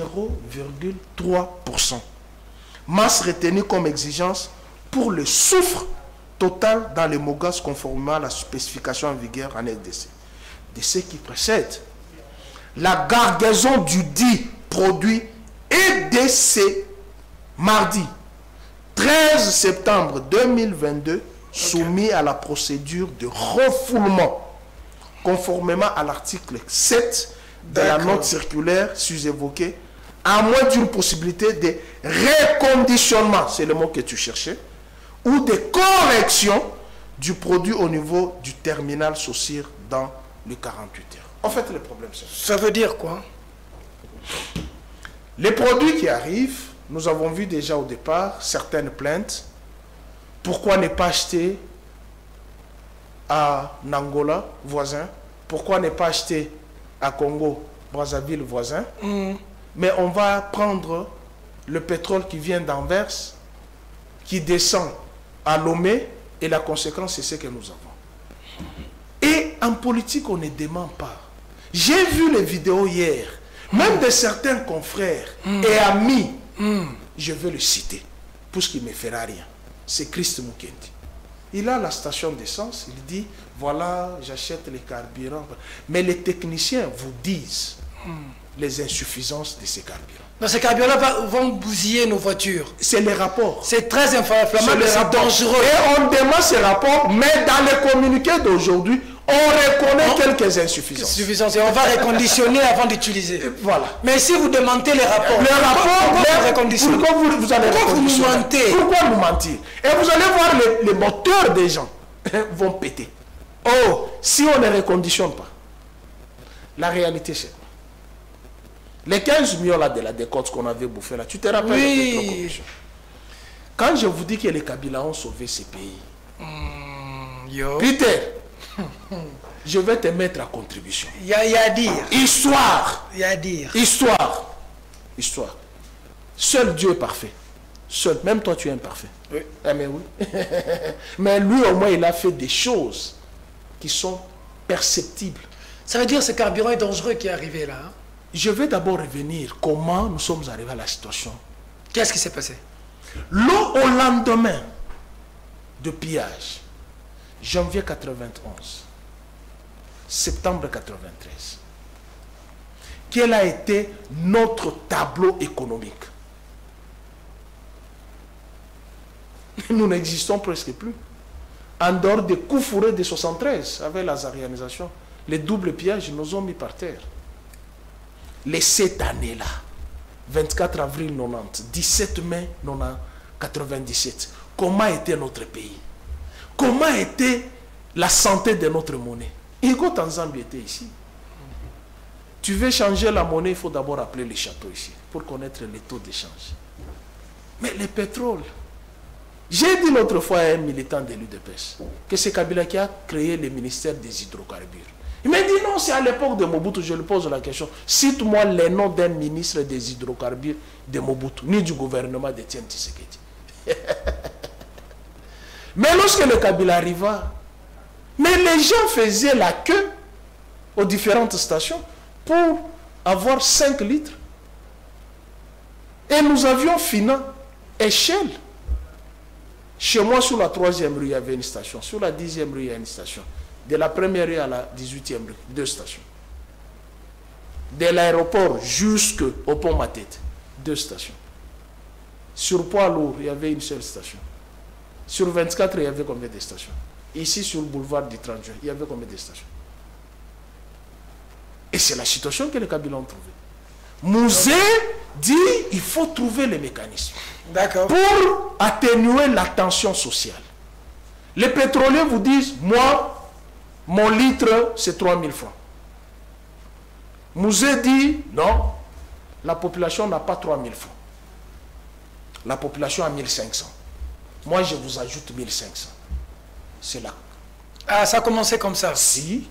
0,3%. Masse retenue comme exigence pour le soufre total dans les Mogas conformément à la spécification en vigueur en RDC. De ce qui précède, la gargaison du dit produit et de ses mardi 13 septembre 2022, soumis à la procédure de refoulement, conformément à l'article 7 de la note circulaire sus-évoquée, à moins d'une possibilité de reconditionnement, c'est le mot que tu cherchais, ou de correction du produit au niveau du terminal Saucire dans les 48 heures. En fait, le problème, c'est ça. Ça veut dire quoi? Les produits qui arrivent, nous avons vu déjà au départ certaines plaintes. Pourquoi ne pas acheter à Angola, voisin? Pourquoi ne pas acheter à Congo, Brazzaville, voisin? Mais on va prendre le pétrole qui vient d'Anvers, qui descend à Lomé, et la conséquence, c'est ce que nous avons. Et en politique, on ne dément pas. J'ai vu les vidéos hier, même de certains confrères et amis, je veux le citer, puisqu'il ne me fera rien. C'est Christ Mukendi. Il a la station d'essence, il dit, voilà, j'achète les carburants. Mais les techniciens vous disent les insuffisances de ces carburants. Donc ces carburants vont bousiller nos voitures. C'est les rapports. C'est très inflammable, c'est dangereux. Et on demande ces rapports, mais dans les communiqués d'aujourd'hui, on reconnaît quelques insuffisances. Et on va reconditionner avant d'utiliser. Voilà. Mais si vous demandez les rapports, pourquoi vous allez reconditionner? Pourquoi nous mentir? Et vous allez voir les moteurs des gens vont péter. Oh, si on ne reconditionne pas, la réalité c'est quoi? Les 15 millions là de la décote qu'on avait bouffé là, tu te rappelles? Oui. Quand je vous dis que les Kabila ont sauvé ces pays, Peter, je vais te mettre à contribution. Il y a à dire. Histoire. Il y a à dire. Histoire. Histoire. Seul Dieu est parfait. Seul. Même toi, tu es imparfait. Oui. Ah, mais oui. Mais lui, au moins, il a fait des choses qui sont perceptibles. Ça veut dire que ce carburant est dangereux qui est arrivé là. Hein? Je vais d'abord revenir comment nous sommes arrivés à la situation. Qu'est-ce qui s'est passé? L'eau au lendemain de pillage, janvier 91, septembre 93, quel a été notre tableau économique? Nous n'existons presque plus. En dehors des coups fourrés de 73, avec la zarianisation, les doubles pillages nous ont mis par terre. Les 7 années-là, 24 avril 90, 17 mai 97, comment était notre pays? Comment était la santé de notre monnaie? Igo Tanzambie était ici. Tu veux changer la monnaie, il faut d'abord appeler les châteaux ici, pour connaître les taux d'échange. Mais le pétrole, j'ai dit l'autre fois à un militant de l'UDPS que c'est Kabila qui a créé le ministère des hydrocarbures. Il m'a dit non, c'est à l'époque de Mobutu. Je lui pose la question. Cite-moi les noms d'un ministre des hydrocarbures de Mobutu, ni du gouvernement d'Étienne Tshisekedi. Mais lorsque le Kabila arriva, mais les gens faisaient la queue aux différentes stations pour avoir 5 litres. Et nous avions Fina, échelle. Chez moi, sur la 3e rue, il y avait une station. Sur la 10e rue, il y a une station. De la 1e rue à la 18e rue, 2 stations. De l'aéroport jusqu'au pont Matete, 2 stations. Sur poids lourd, il y avait une seule station. Sur 24, il y avait combien de stations? Ici, sur le boulevard du 30 juin, il y avait combien de stations? Et c'est la situation que les Kabila ont trouvée. Mouzé dit il faut trouver les mécanismes pour atténuer la tension sociale. Les pétroliers vous disent, moi, mon litre, c'est 3 000 francs. Mouzé dit, non, la population n'a pas 3 000 francs. La population a 1 500. Moi, je vous ajoute 1 500. C'est là. Ah, ça a commencé comme ça? Si.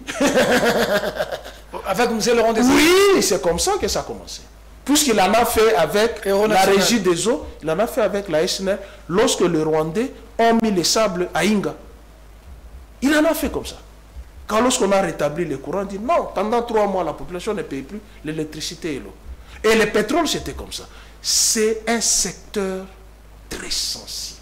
Avec Mouzé Laurent Désiré? Oui, c'est comme ça que ça a commencé. Puisqu'il en a fait avec la régie des eaux, il en a fait avec la SNR, lorsque les Rwandais ont mis les sables à Inga. Il en a fait comme ça. Quand lorsqu'on a rétabli les courants, on dit non, pendant 3 mois, la population ne paye plus l'électricité et l'eau. Et le pétrole, c'était comme ça. C'est un secteur très sensible,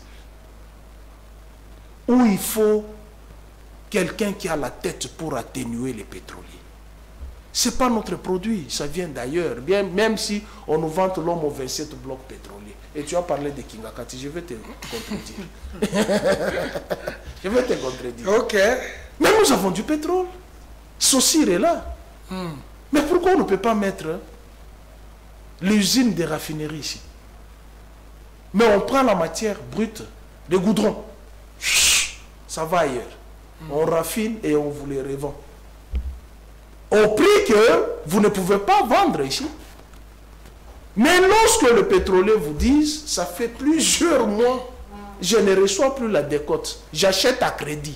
où il faut quelqu'un qui a la tête pour atténuer les pétroliers. Ce n'est pas notre produit, ça vient d'ailleurs. Bien, même si on nous vante l'homme aux 27 blocs pétroliers. Et tu as parlé de Kingakati, je vais te contredire. Je vais te contredire. Ok. Mais nous avons du pétrole. Saucir est là. Mais pourquoi on ne peut pas mettre l'usine de raffinerie ici? Mais on prend la matière brute, le goudron. Ça va ailleurs. On raffine et on vous les revend. Au prix que vous ne pouvez pas vendre ici. Mais lorsque le pétrolier vous dit, ça fait plusieurs mois, je ne reçois plus la décote. J'achète à crédit.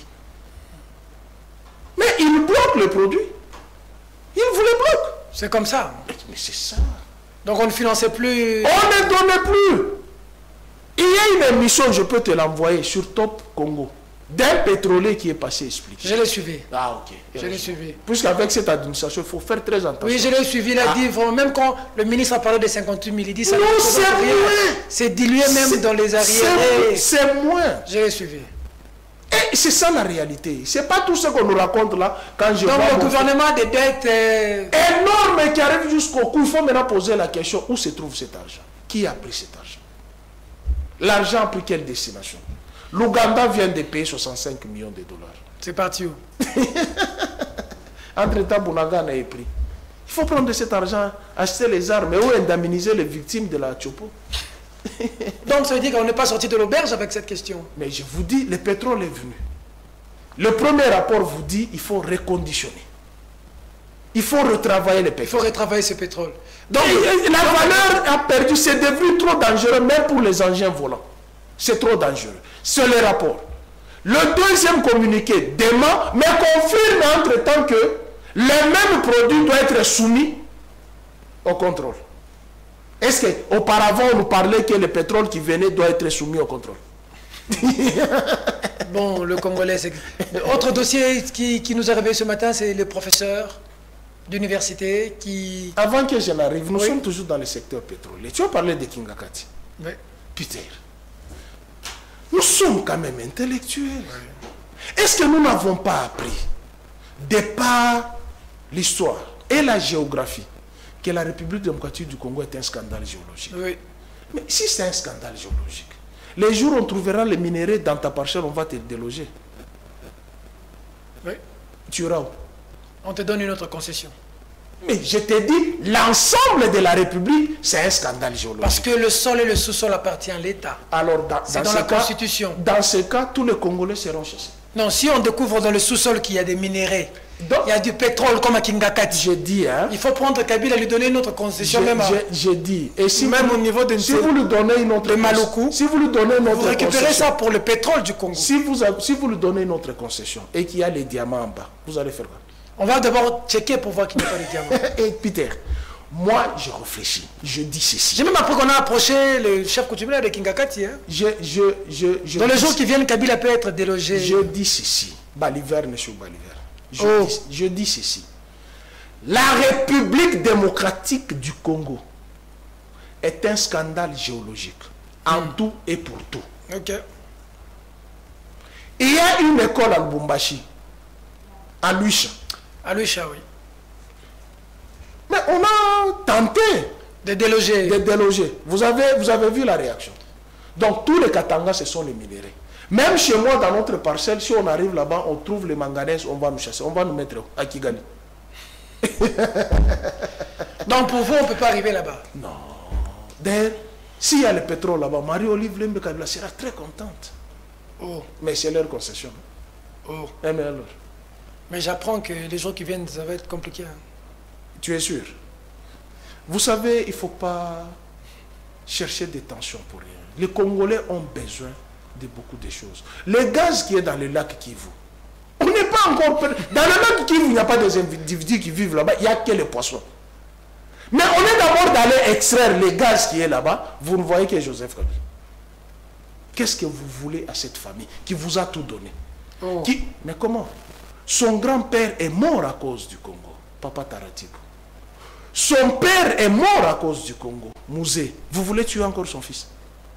Mais il bloque le produit. Il vous le bloque. C'est comme ça. Mais c'est ça. Donc on ne finançait plus... On ne donnait plus. Il y a une émission, je peux te l'envoyer, sur Top Congo, d'un pétrolier qui est passé expliquer. Je l'ai suivi. Ah, ok. Je l'ai suivi. Puisqu'avec cette administration, il faut faire très attention. Oui, je l'ai suivi. Il a dit, même quand le ministre a parlé de 58 000, il dit ça. Non, c'est moins. C'est dilué même dans les arriérés. C'est moins. Je l'ai suivi. Et c'est ça la réalité. C'est pas tout ce qu'on nous raconte là. Quand je Donc vois le gouvernement des dettes... énorme qui arrive jusqu'au cou. Il faut maintenant poser la question, où se trouve cet argent? Qui a pris cet argent? L'argent a pris quelle destination? L'Ouganda vient de payer 65 millions de dollars. C'est parti où? Entre-temps, Bounagana est pris. Il faut prendre cet argent, acheter les armes ou indemniser les victimes de la Tchopo. Donc ça veut dire qu'on n'est pas sorti de l'auberge avec cette question. Mais je vous dis, le pétrole est venu. Le premier rapport vous dit qu'il faut reconditionner. Il faut retravailler le pétrole. Il faut retravailler ce pétrole. Donc, la valeur a perdu, c'est devenu trop dangereux, même pour les engins volants. C'est trop dangereux. C'est le rapport. Le deuxième communiqué dément, mais confirme entre-temps que les mêmes produits doivent être soumis au contrôle. Est-ce qu'auparavant, on nous parlait que le pétrole qui venait doit être soumis au contrôle? Bon, le Congolais, c'est... Autre dossier qui nous est arrivé ce matin, c'est le professeur d'université qui... Avant que je n'arrive, nous sommes toujours dans le secteur pétrolier. Tu as parlé de Kingakati. Oui. Peter, nous sommes quand même intellectuels. Oui. Est-ce que nous n'avons pas appris, de par l'histoire et la géographie, que la République démocratique du Congo est un scandale géologique? Oui. Mais si c'est un scandale géologique, les jours où on trouvera les minéraux dans ta parcelle, on va te déloger. Oui. Tu iras où? On te donne une autre concession. Mais je te dis, l'ensemble de la République, c'est un scandale géologique. Parce que le sol et le sous-sol appartiennent à l'État. Alors, c'est dans la Constitution. Dans ce cas, tous les Congolais seront chassés. Non, si on découvre dans le sous-sol qu'il y a des minéraux, il y a du pétrole comme à Kingakati. Je dis, hein. Il faut prendre Kabila et lui donner une autre concession. Je dis. Et si même au niveau de... Si vous lui donnez une autre concession. Si vous lui donnez une autre vous récupérez ça pour le pétrole du Congo. Si vous lui donnez une autre concession et qu'il y a les diamants en bas, vous allez faire quoi? On va d'abord checker pour voir qu'il n'y a pas de diamants. Et Peter, moi, je réfléchis. Je dis ceci. J'ai même appris qu'on a approché le chef coutumier de Kingakati. Hein. Dans les jours qui viennent, Kabila peut être délogé. Je dis ceci. Baliver, monsieur Baliver. Je dis ceci. La République démocratique du Congo est un scandale géologique. En tout et pour tout. Ok. Il y a une école à Lubumbashi. À Luisha. À Luisha, oui. Mais on a tenté de déloger. Vous avez vu la réaction. Donc tous les Katanga, ce sont les minéraux. Même chez moi, dans notre parcelle, si on arrive là-bas, on trouve les manganèses, on va nous chasser. On va nous mettre à Kigali. Donc pour vous, on ne peut pas arriver là-bas? Non. D'ailleurs, s'il y a le pétrole là-bas, Marie-Olive Lembe Kabila sera très contente. Oh. Mais c'est leur concession. Oh. Mais alors? Mais j'apprends que les jours qui viennent, ça va être compliqué. Hein. Tu es sûr? Vous savez, il ne faut pas chercher des tensions pour rien. Les Congolais ont besoin de beaucoup de choses. Le gaz qui est dans le lac Kivu, on n'est pas encore... Dans le lac Kivu, il n'y a pas des individus qui vivent là-bas, il n'y a que les poissons. Mais on est d'abord d'aller extraire le gaz qui est là-bas. Vous ne voyez que Joseph Kabila. Qu'est-ce que vous voulez à cette famille qui vous a tout donné? Oh. Mais comment? Son grand-père est mort à cause du Congo, Papa Taratibu. Son père est mort à cause du Congo, Mouzé. Vous voulez tuer encore son fils?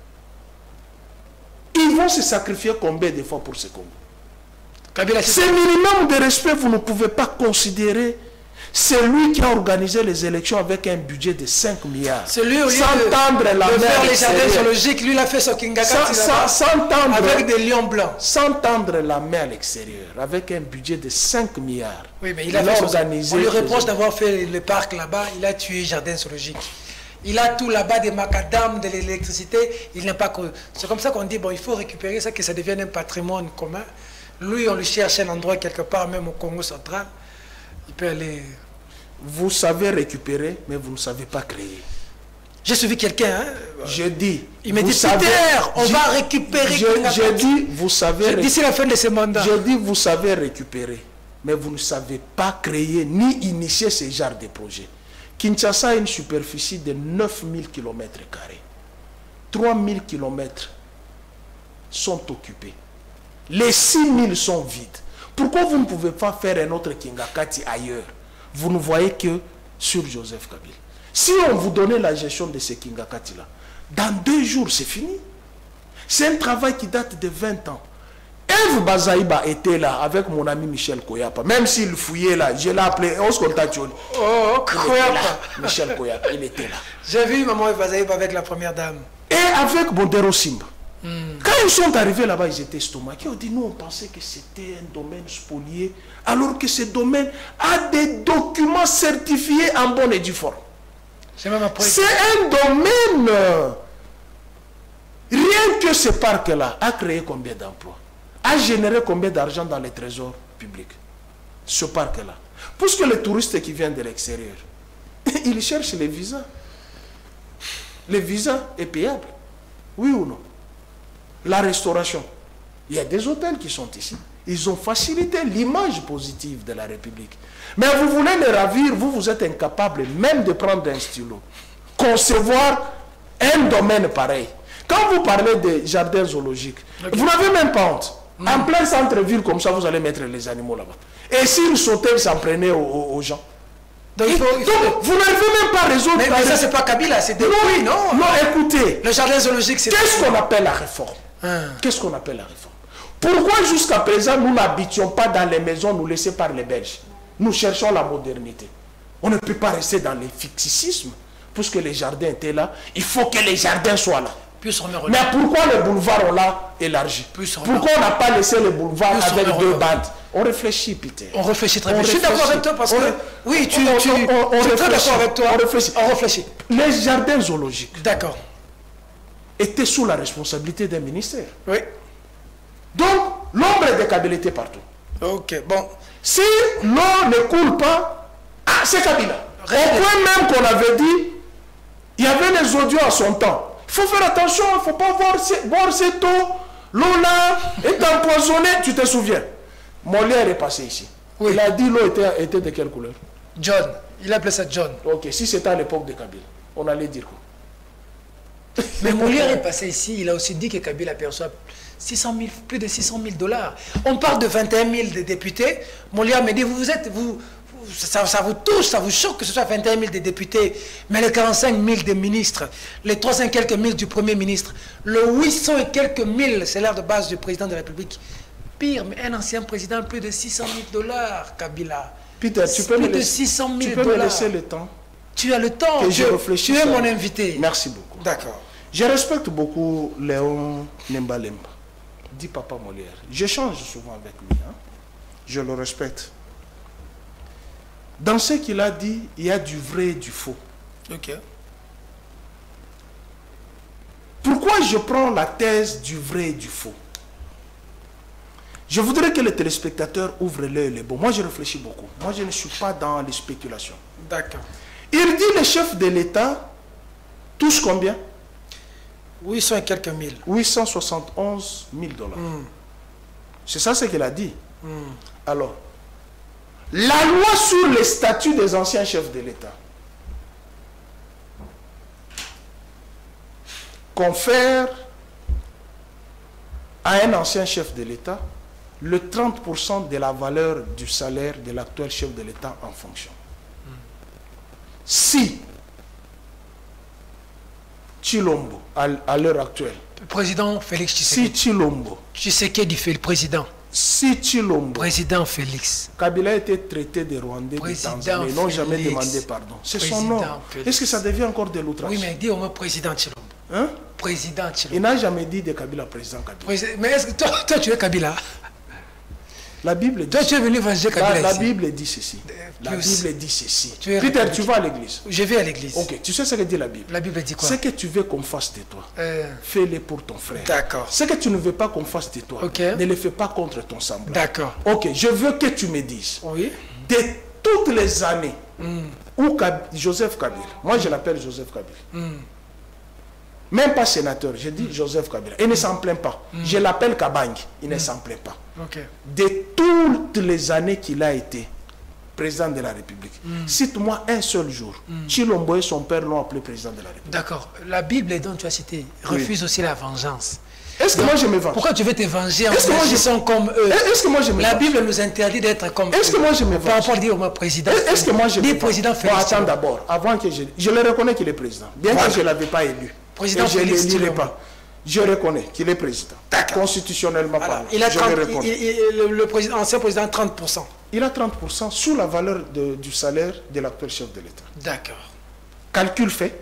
Ils vont se sacrifier combien de fois pour ce Congo? Ce minimum de respect, vous ne pouvez pas considérer C'est lui qui a organisé les élections avec un budget de 5 milliards. C'est lui, au lieu sans tendre la de main faire les jardins extérieure. zoologiques, lui, il a fait son Kingakati sans tendre, avec des lions blancs. Sans tendre la main à l'extérieur, avec un budget de 5 milliards. Oui, mais il a fait organisé. On lui reproche d'avoir fait le parc là-bas, il a tué les jardins zoologiques. Il a tout là-bas, des macadams, de l'électricité, il n'a pas que... C'est comme ça qu'on dit, bon, il faut récupérer ça, que ça devienne un patrimoine commun. Lui, on lui cherche un endroit quelque part, même au Congo central. Il peut aller... Vous savez récupérer, mais vous ne savez pas créer. J'ai suivi quelqu'un, hein? Je dis... Il m'a dit, Peter, on va récupérer... Je dis, vous savez... D'ici la fin de ce mandat. Je dis, vous savez récupérer, mais vous ne savez pas créer ni initier ce genre de projet. Kinshasa a une superficie de 9000 km². 3000 km sont occupés. Les 6000 sont vides. Pourquoi vous ne pouvez pas faire un autre Kingakati ailleurs? Vous ne voyez que sur Joseph Kabila. Si on vous donnait la gestion de ce Kingakati-là, dans 2 jours, c'est fini. C'est un travail qui date de 20 ans. Eve Bazaïba était là avec mon ami Michel Koyapa. Même s'il fouillait là, je l'ai appelé. Oh, Koyapa. Michel Koyapa, il était là. J'ai vu maman Eve Bazaïba avec la première dame. Et avec Bondero Simba. Quand ils sont arrivés là-bas, ils étaient estomaqués. On dit, nous, on pensait que c'était un domaine spolié, alors que ce domaine a des documents certifiés en bonne et due forme. C'est un domaine. Rien que ce parc-là a créé combien d'emplois? A généré combien d'argent dans les trésors publics? Ce parc-là. Puisque les touristes qui viennent de l'extérieur, ils cherchent les visas. Les visas est payable. Oui ou non? La restauration. Il y a des hôtels qui sont ici. Ils ont facilité l'image positive de la République. Mais vous voulez les ravir, vous êtes incapable même de prendre un stylo. Concevoir un domaine pareil. Quand vous parlez des jardins zoologiques, vous n'avez même pas honte. En plein centre-ville, comme ça, vous allez mettre les animaux là-bas. Et s'ils sautaient, ils s'en prenaient aux gens. Donc, vous n'avez même pas résoudre. Mais ça, c'est pas Kabila, c'est depuis, non? Non, écoutez. Le jardin zoologique, c'est... Qu'est-ce qu'on appelle la réforme? Qu'est-ce qu'on appelle la réforme? Pourquoi jusqu'à présent, nous n'habitions pas dans les maisons nous laissées par les Belges? Nous cherchons la modernité. On ne peut pas rester dans les fixicismes. Puisque les jardins étaient là, il faut que les jardins soient là. Mais pourquoi les boulevards on l'a élargi? Pourquoi on n'a pas laissé les boulevards avec 2 bandes? On réfléchit, Peter. On réfléchit très bien. Je suis d'accord avec toi parce que... Oui, je suis très d'accord avec toi. On réfléchit. Les jardins zoologiques. D'accord. Étaient sous la responsabilité d'un ministère. Oui. Donc, l'ombre de Kabila était partout. Ok, bon. Si l'eau ne coule pas, c'est Kabila. Au point même qu'on avait dit, il y avait les audios à son temps. Il faut faire attention, il ne faut pas boire cette eau. L'eau là est empoisonnée, tu te souviens. Molière est passé ici. Oui. Il a dit l'eau était de quelle couleur? John. Il appelait ça John. Ok, si c'était à l'époque de Kabila, on allait dire quoi? Mais Molière est passé ici, il a aussi dit que Kabila perçoit plus de 600 000 $. On parle de 21 000 de députés. Molière me dit, ça vous touche, ça vous choque que ce soit 21 000 de députés, mais les 45 000 des ministres, les 300 et quelques mille du Premier ministre, le 800 et quelques mille salaire de base du président de la République. Pire, mais un ancien président, plus de 600 000 $, Kabila. Peter, tu peux plus de 600 000 $. Tu peux me laisser le temps? Tu as le temps, tu es mon invité. Merci beaucoup. D'accord. Je respecte beaucoup Léon Nemba-Lemba. Dit Papa Molière. J'échange souvent avec lui. Hein? Je le respecte. Dans ce qu'il a dit, il y a du vrai et du faux. Ok. Pourquoi je prends la thèse du vrai et du faux? Je voudrais que les téléspectateurs ouvrent l'œil les bons. Moi, je réfléchis beaucoup. Moi, je ne suis pas dans les spéculations. D'accord. Il dit le chef de l'État touche combien? 800 et quelques mille. 871 000 $. C'est ça ce qu'il a dit. Alors, la loi sur les statuts des anciens chefs de l'État confère à un ancien chef de l'État le 30% de la valeur du salaire de l'actuel chef de l'État en fonction. Si Chilombo, à l'heure actuelle, le président Félix Tshisekedi. si Chilombo, Tshisekedi fait le président. Si Tshilombo, Président Félix. Kabila a été traité de Rwandais, de Tanzanie, ils n'ont jamais demandé pardon. C'est son nom. Est-ce que ça devient encore de l'outrage? Oui, mais dis au moins président Tshilombo. Hein? Président Tshilombo. Il n'a jamais dit de Kabila président Kabila. Mais est-ce que toi tu es Kabila? La Bible dit. Toi tu es venu venger Kabila. La Bible dit ceci. La Bible dit ceci. Peter, tu vas à l'église? Je vais à l'église. Ok, tu sais ce que dit la Bible? La Bible dit quoi? Ce que tu veux qu'on fasse de toi, fais-le pour ton frère. D'accord. Ce que tu ne veux pas qu'on fasse de toi, ne le fais pas contre ton semblable. D'accord. Ok, je veux que tu me dises. Oui. De toutes les années où Joseph Kabila, moi je l'appelle Joseph Kabila, même pas sénateur, je dis Joseph Kabila, il ne s'en plaint pas. Je l'appelle Kabang, il ne s'en plaint pas. Okay. De toutes les années qu'il a été président de la République, cite-moi un seul jour. Tshilombo et son père l'ont appelé président de la République. D'accord. La Bible dont tu as cité refuse aussi la vengeance. Est-ce que moi je me venge? Pourquoi tu veux te venger en agissant comme eux? Est-ce que moi je me venge? La Bible nous interdit d'être comme eux. Est-ce que moi je me venge? Par rapport à dire au président. Est-ce que moi je me venge? Président Félix. Attends d'abord, avant que je le reconnais qu'il est président. Bien que je ne l'avais pas élu. Président je ne Félix, l'élirai pas. Je reconnais qu'il est président. Constitutionnellement parlant. Il a 30, le ancien président a 30%. Il a 30% sous la valeur du salaire de l'actuel chef de l'État. D'accord. Calcul fait.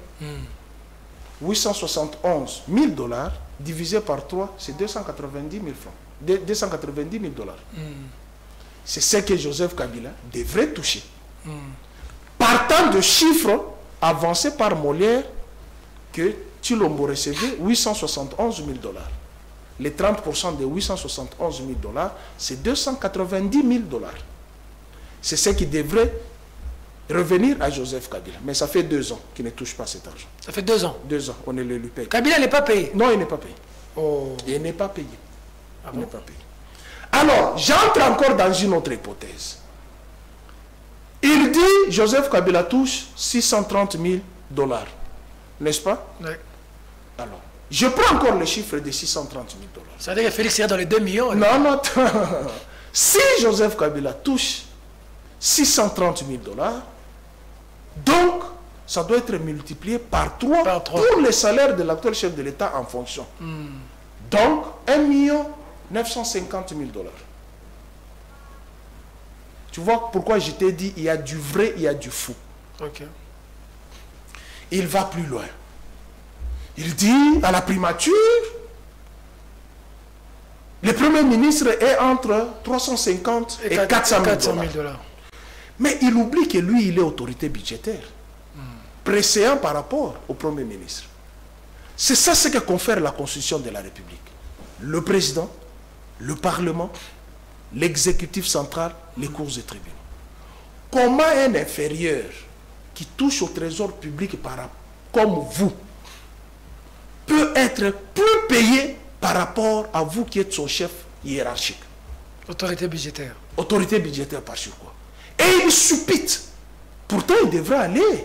871 000 $ divisé par 3, c'est 290 000 francs. 290 000 $. C'est ce que Joseph Kabila devrait toucher. Partant de chiffres avancés par Molière que Tshilombo recevait 871 000 $. Les 30% de 871 000 $, c'est 290 000 $. C'est ce qui devrait revenir à Joseph Kabila. Mais ça fait 2 ans qu'il ne touche pas cet argent. Ça fait 2 ans? 2 ans, on ne le lui paye. Kabila n'est pas payé? Non, il n'est pas payé. Oh. Il n'est pas payé. Il n'est pas payé. Alors, j'entre encore dans une autre hypothèse. Il dit, Joseph Kabila touche 630 000 $. N'est-ce pas? Oui. Alors, je prends encore le chiffre de 630 000 $. Ça veut dire que Félix est dans les 2 millions? Non, non. Si Joseph Kabila touche 630 000 $, donc, ça doit être multiplié par 3 pour le salaire de l'actuel chef de l'État en fonction. Donc, 1 950 000 $. Tu vois pourquoi je t'ai dit, il y a du vrai, il y a du faux. Okay. Il va plus loin. Il dit à la primature, le Premier ministre est entre 350 et 400 000 $. Mais il oublie que lui, il est autorité budgétaire. Préséant par rapport au Premier ministre. C'est ça ce que confère la Constitution de la République. Le président, le Parlement, l'exécutif central, les cours et tribunaux. Comment un inférieur qui touche au trésor public comme vous peut être plus payé par rapport à vous qui êtes son chef hiérarchique? Autorité budgétaire. Autorité budgétaire par sur quoi? Et il suppute. Pourtant, il devrait aller.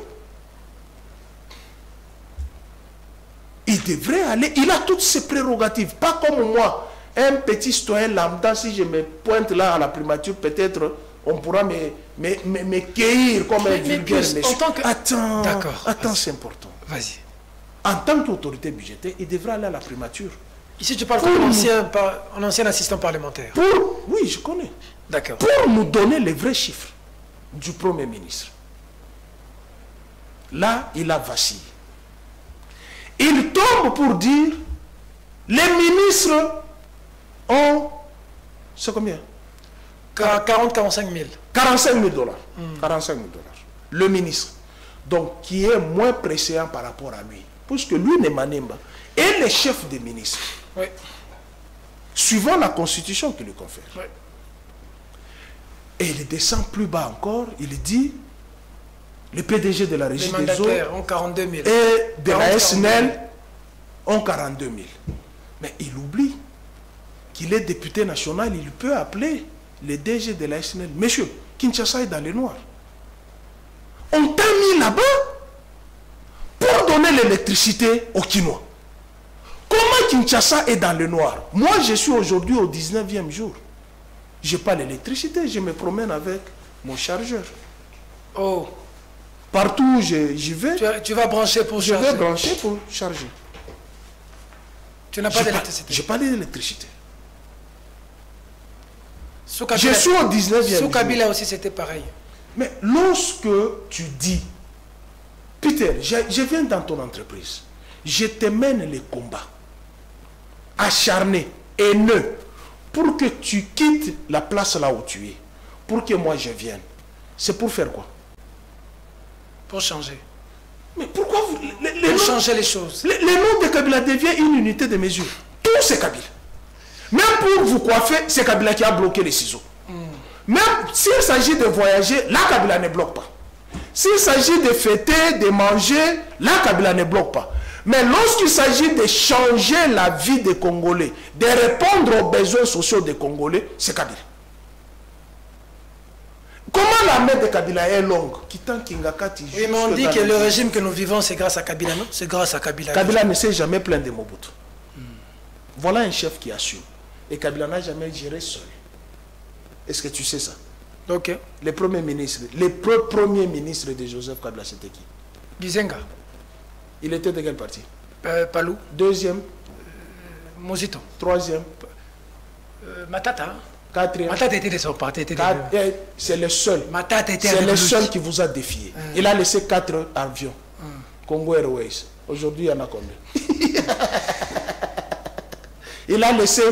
Il devrait aller. Il a toutes ses prérogatives. Pas comme moi. Un petit citoyen lambda, si je me pointe là à la primature, peut-être on pourra me cueillir comme un vulgaire monsieur. Attends, c'est important. Vas-y. En tant qu'autorité budgétaire, il devrait aller à la primature. Ici, tu parles comme un ancien assistant parlementaire. Oui, je connais. D'accord. Pour nous donner les vrais chiffres du Premier ministre. Là, il a vacillé. Il tombe pour dire, les ministres ont, c'est combien? 40-45 000. 45 000 $. 45 000 $. Le ministre. Donc, qui est moins préséant par rapport à lui. Puisque lui n'est Manemba. Et les chefs des ministres. Oui. Suivant la constitution qui lui confère. Oui. Et il descend plus bas encore. Il dit, le PDG de la Régie des eaux ont 42 000. Et de la SNEL ont 42 000. Mais il oublie qu'il est député national. Il peut appeler le DG de la SNEL. Monsieur, Kinshasa est dans le noir. On t'a mis là-bas pour donner l'électricité aux Kinois. Comment Kinshasa est dans le noir? Moi, je suis aujourd'hui au 19e jour. Je n'ai pas l'électricité, je me promène avec mon chargeur. Oh. Partout où j'y vais. Tu vas brancher pour charger? Je vais brancher pour charger. Tu n'as pas d'électricité? Je n'ai pas d'électricité. Je suis au 19e. Sous Kabila aussi, c'était pareil. Mais lorsque tu dis, Peter, je viens dans ton entreprise, je te mène les combats, acharnés, haineux, pour que tu quittes la place là où tu es, pour que moi je vienne. C'est pour faire quoi? Pour changer. Mais pourquoi vous... Pour changer les choses. Le nom de Kabila devient une unité de mesure. Tout c'est Kabila. Même pour vous coiffer, c'est Kabila qui a bloqué les ciseaux. Même s'il s'agit de voyager, là Kabila ne bloque pas. S'il s'agit de fêter, de manger, là Kabila ne bloque pas. Mais lorsqu'il s'agit de changer la vie des Congolais, de répondre aux besoins sociaux des Congolais, c'est Kabila. Comment la main de Kabila est longue? Oui, mais on dit que le régime que nous vivons, c'est grâce à Kabila, non? C'est grâce à Kabila. Kabila ne s'est jamais plaint de Mobutu. Voilà un chef qui assume. Et Kabila n'a jamais géré seul. Est-ce que tu sais ça? Ok. Le premier ministre de Joseph Kabila, c'était qui? Gizenga. Il était de quel parti? Palou. Deuxième? Mozito. Troisième? Matata. Quatrième? Matata était de son parti. C'est le seul. Matata était C'est le seul qui vous a défié. Il a laissé 4 avions. Congo Airways. Aujourd'hui, il y en a combien? Il a laissé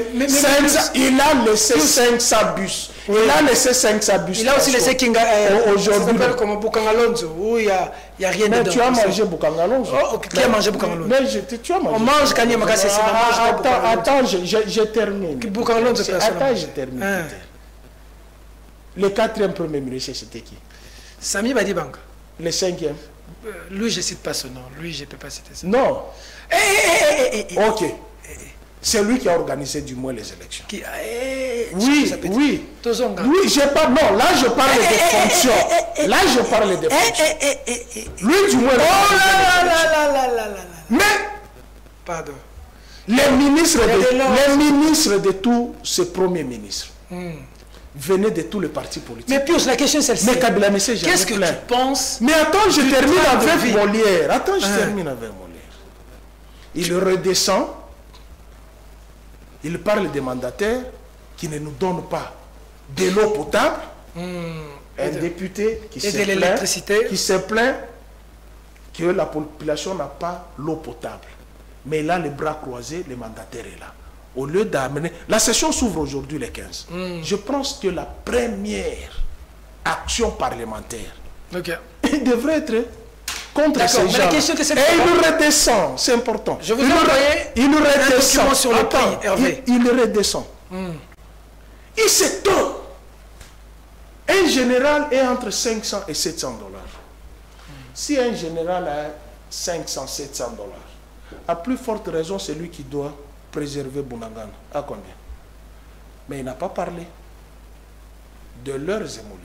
500 bus. Oui. Il a laissé 500 bus. Il a aussi laissé Kinga. Aujourd'hui. Ça comme Bukangalonzo, où il n'y a rien dedans. Mais tu as mangé Bukangalonzo. Oh, qui a mangé Bukangalonzo? Mais tu as mangé. On mange Kanye Magase. Attends, je termine. Bukangalonzo, attends, je termine. Le 4e premier ministre, c'était qui? Sami Badibanga. Le 5e? Lui, je ne cite pas son nom. Lui, je ne peux pas citer ça. Non. Ok. C'est lui qui a organisé du moins les élections. Oui. Oui, je parle. Non, là je parle des fonctions. Là je parle des fonctions. Lui du moins. Oh là. Mais. Pardon. Les ministres de tous ces premiers ministres venaient de tous les partis politiques. Mais Pius, la question c'est celle-ci. Mais Kabila ne s'est jamais Qu'est-ce que tu penses? Mais attends, je termine avec Molière. Il redescend. Il parle des mandataires qui ne nous donnent pas de l'eau potable. Un député qui se plaint que la population n'a pas l'eau potable. Mais là, les bras croisés, le mandataire est là. Au lieu d'amener... La session s'ouvre aujourd'hui le 15. Je pense que la première action parlementaire devrait être contre ces gens. Et il redescend, c'est important. Je vous ai envoyé il redescend sur le prix, Hervé. Il redescend. Il s'étonne. Un général est entre 500 et 700 $. Si un général a 500, 700 $, à plus forte raison, c'est lui qui doit préserver Bunagana. À combien? Mais il n'a pas parlé de leurs émoluments,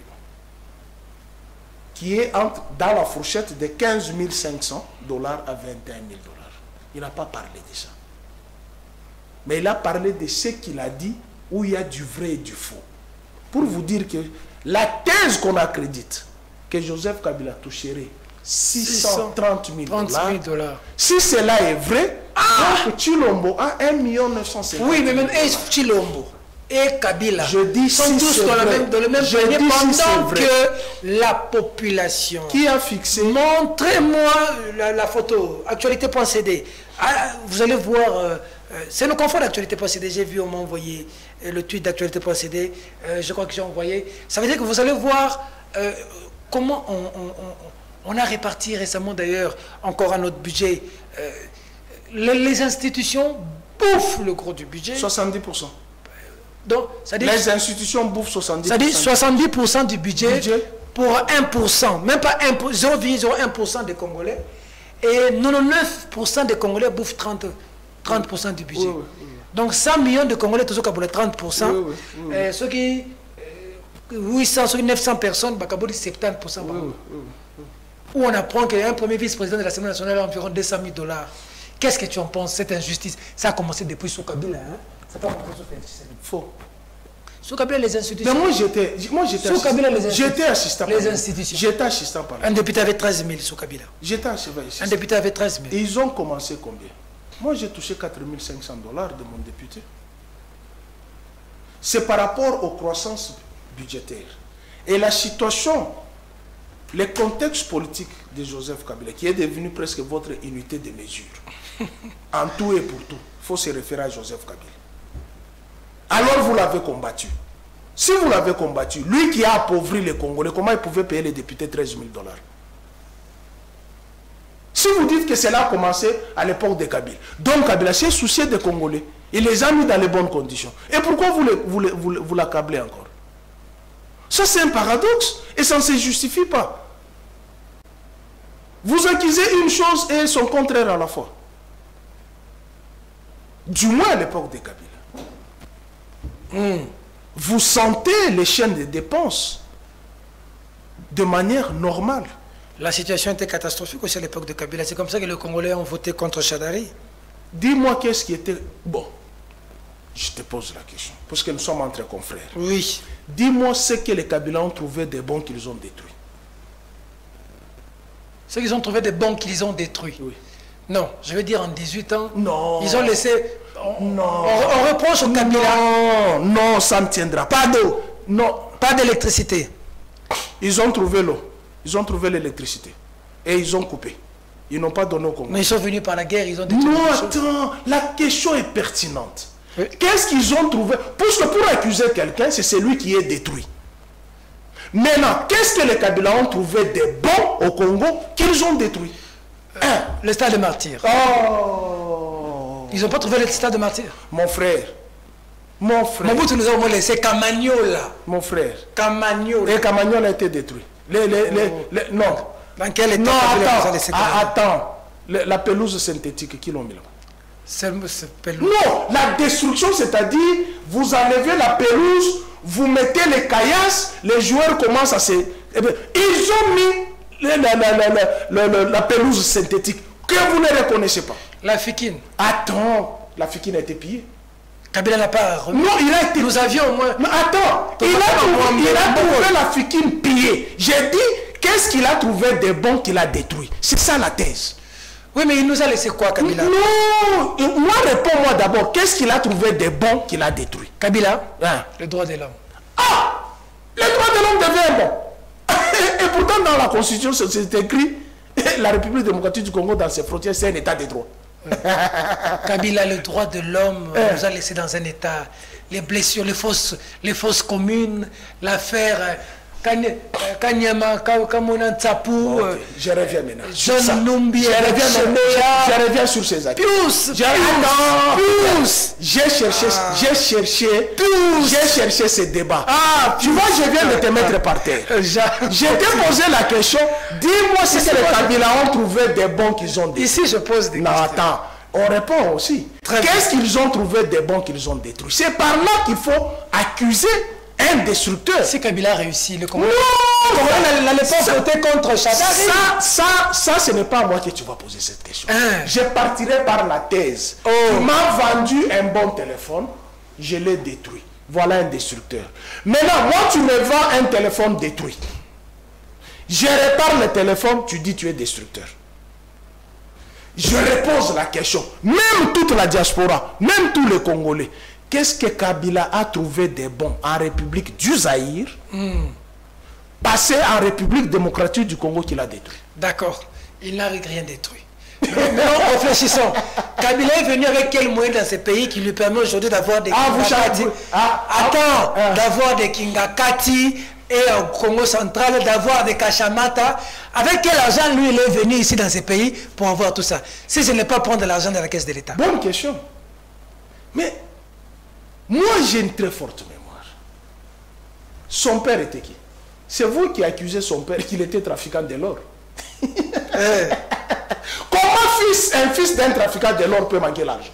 qui est dans la fourchette de 15 500 $ à 21 000 $. Il n'a pas parlé de ça. Mais il a parlé de ce qu'il a dit, où il y a du vrai et du faux. Pour vous dire que la thèse qu'on accrédite, que Joseph Kabila toucherait 630 000 $, si cela est vrai, donc Chilombo a 1 950 000 $. Oui, mais même Chilombo et Kabila sont tous dans le même panier pendant que la population. Qui a fixé? Montrez-moi la photo, actualité.cd. Vous allez voir, c'est le confort d'actualité.cd. J'ai vu, on m'a envoyé le tweet d'actualité.cd. Je crois que j'ai envoyé. Ça veut dire que vous allez voir comment on a réparti récemment, d'ailleurs, encore à notre budget. Les institutions bouffent le gros du budget. 70%. Donc, ça dit, les institutions bouffent 70%. Ça dit 70% du budget pour 1%, même pas 0,01% des Congolais. Et 99% des Congolais bouffent 30% du budget. Oui. Donc 100 millions de Congolais, toujours pour les 30%. Oui. Ceux qui 800, ceux qui 900 personnes, bah, 70%. Où on apprend qu'un premier vice-président de l'Assemblée nationale a environ 200 000 $. Qu'est-ce que tu en penses, cette injustice? Ça a commencé depuis sous Kabila. Hein? Ça n'a pas commencé sous Félix. Faux. Sous Kabila, les institutions. Mais j'étais assistant. Les institutions. J'étais assistant par un député avait 13 000 sous Kabila. J'étais assistant. Un député avait 13 000. Et ils ont commencé combien? Moi, j'ai touché 4 500 $ de mon député. c'est par rapport aux croissances budgétaires. Et la situation, le contexte politique de Joseph Kabila, qui est devenu presque votre unité de mesure, en tout et pour tout, il faut se référer à Joseph Kabila. Alors vous l'avez combattu. Si vous l'avez combattu, lui qui a appauvri les Congolais, comment il pouvait payer les députés 13 000 $? Si vous dites que cela a commencé à l'époque de Kabila, donc Kabila s'est soucié des Congolais, il les a mis dans les bonnes conditions. Et pourquoi vous l'accablez encore? Ça c'est un paradoxe et ça ne se justifie pas. Vous accusez une chose et son contraire à la fois. Du moins à l'époque de Kabila. Vous sentez les chaînes de dépenses de manière normale. La situation était catastrophique aussi à l'époque de Kabila. C'est comme ça que les Congolais ont voté contre Chadari. Dis-moi qu'est-ce qui était... Bon, je te pose la question, parce que nous sommes entre confrères. Oui. Dis-moi ce que les Kabila ont trouvé de bon qu'ils ont détruit. Ce qu'ils ont trouvé de bon qu'ils ont détruit. Oui. Non, je veux dire en 18 ans. Non. Ils ont laissé... Non. On reproche au Kabila. Non, non, ça ne tiendra pas. Pas d'eau. Non. Pas d'électricité. Ils ont trouvé l'eau. Ils ont trouvé l'électricité. Et ils ont coupé. Ils n'ont pas donné au Congo. Mais ils sont venus par la guerre, ils ont détruit. Non, attends, la question est pertinente. Oui. Qu'est-ce qu'ils ont trouvé? Parce que pour accuser quelqu'un, c'est celui qui est détruit. Maintenant, qu'est-ce que les Kabila ont trouvé de bon au Congo qu'ils ont détruit? Le stade de martyr. Oh. Ils n'ont pas trouvé le stade de martyr. Mon frère. Mon frère. Mobutu nous a laissé Kamagnola. Mon frère. Kamagnola. Et Kamagnola a été détruit. Non. Dans quel état Non, Kabila nous a laissé Kamagnola? attends. La pelouse synthétique, qui l'ont mis là? C'est pelouse. Non, la destruction, c'est-à-dire, vous enlevez la pelouse, vous mettez les caillasses, les joueurs commencent à se... Eh bien, ils ont mis la pelouse synthétique que vous ne reconnaissez pas. La Fikine. Attends, la Fikine a été pillée. Kabila n'a pas remis. Non, il a été... Nous avions au moins... Mais attends, il a trouvé la Fikine pillée. J'ai dit, qu'est-ce qu'il a trouvé de bon qu'il a détruit? C'est ça la thèse. Oui, mais il nous a laissé quoi, Kabila? Non, moi, réponds-moi d'abord. Qu'est-ce qu'il a trouvé de bon qu'il a détruit? Kabila, Hein? le droit de l'homme. Ah! Le droit de l'homme devient bon. Et pourtant, dans la Constitution, c'est écrit la République démocratique du Congo, dans ses frontières, c'est un état de droit. Kabila, le droit de l'homme, nous a laissé dans un état. Les blessures, les fausses communes, l'affaire Kanyama, Kamona Tsapou, Je reviens maintenant. John Numbi, Je reviens sur ces actes. J'ai cherché ce débat. Ah, tu vois, je viens de te mettre par terre. Je t'ai posé la question. Dis-moi ce que les Kabila ont trouvé de bon qu'ils ont détruit. Ici, je pose des questions. Non, attends. On répond aussi. Qu'est-ce qu'ils ont trouvé de bon qu'ils ont détruit? C'est par là qu'il faut accuser un destructeur. Si Kabila a réussi, le Congo n'allait pas voter contre Chadari. Ça, ce n'est pas à moi que tu vas poser cette question. Je partirai par la thèse. Oh. Tu m'as vendu un bon téléphone, je l'ai détruit. Voilà un destructeur. Maintenant, moi, tu me vends un téléphone détruit. Je répare le téléphone, tu dis tu es destructeur. Je repose la question. Même toute la diaspora, même tous les Congolais, qu'est-ce que Kabila a trouvé de bon en République du Zaïre, passé en République démocratique du Congo qu'il a détruit? D'accord, il n'a rien détruit. Mais réfléchissons. Kabila est venu avec quel moyen dans ce pays qui lui permet aujourd'hui d'avoir des Kingakati? D'avoir des Kingakati et au Congo central, d'avoir des Kachamata. Avec quel argent lui il est venu ici dans ce pays pour avoir tout ça? Si ce n'est pas prendre l'argent de la caisse de l'État. Bonne question. Mais moi j'ai une très forte mémoire. Son père était qui? C'est vous qui accusez son père qu'il était trafiquant de l'or. Comment un fils d'un trafiquant de l'or peut manquer l'argent?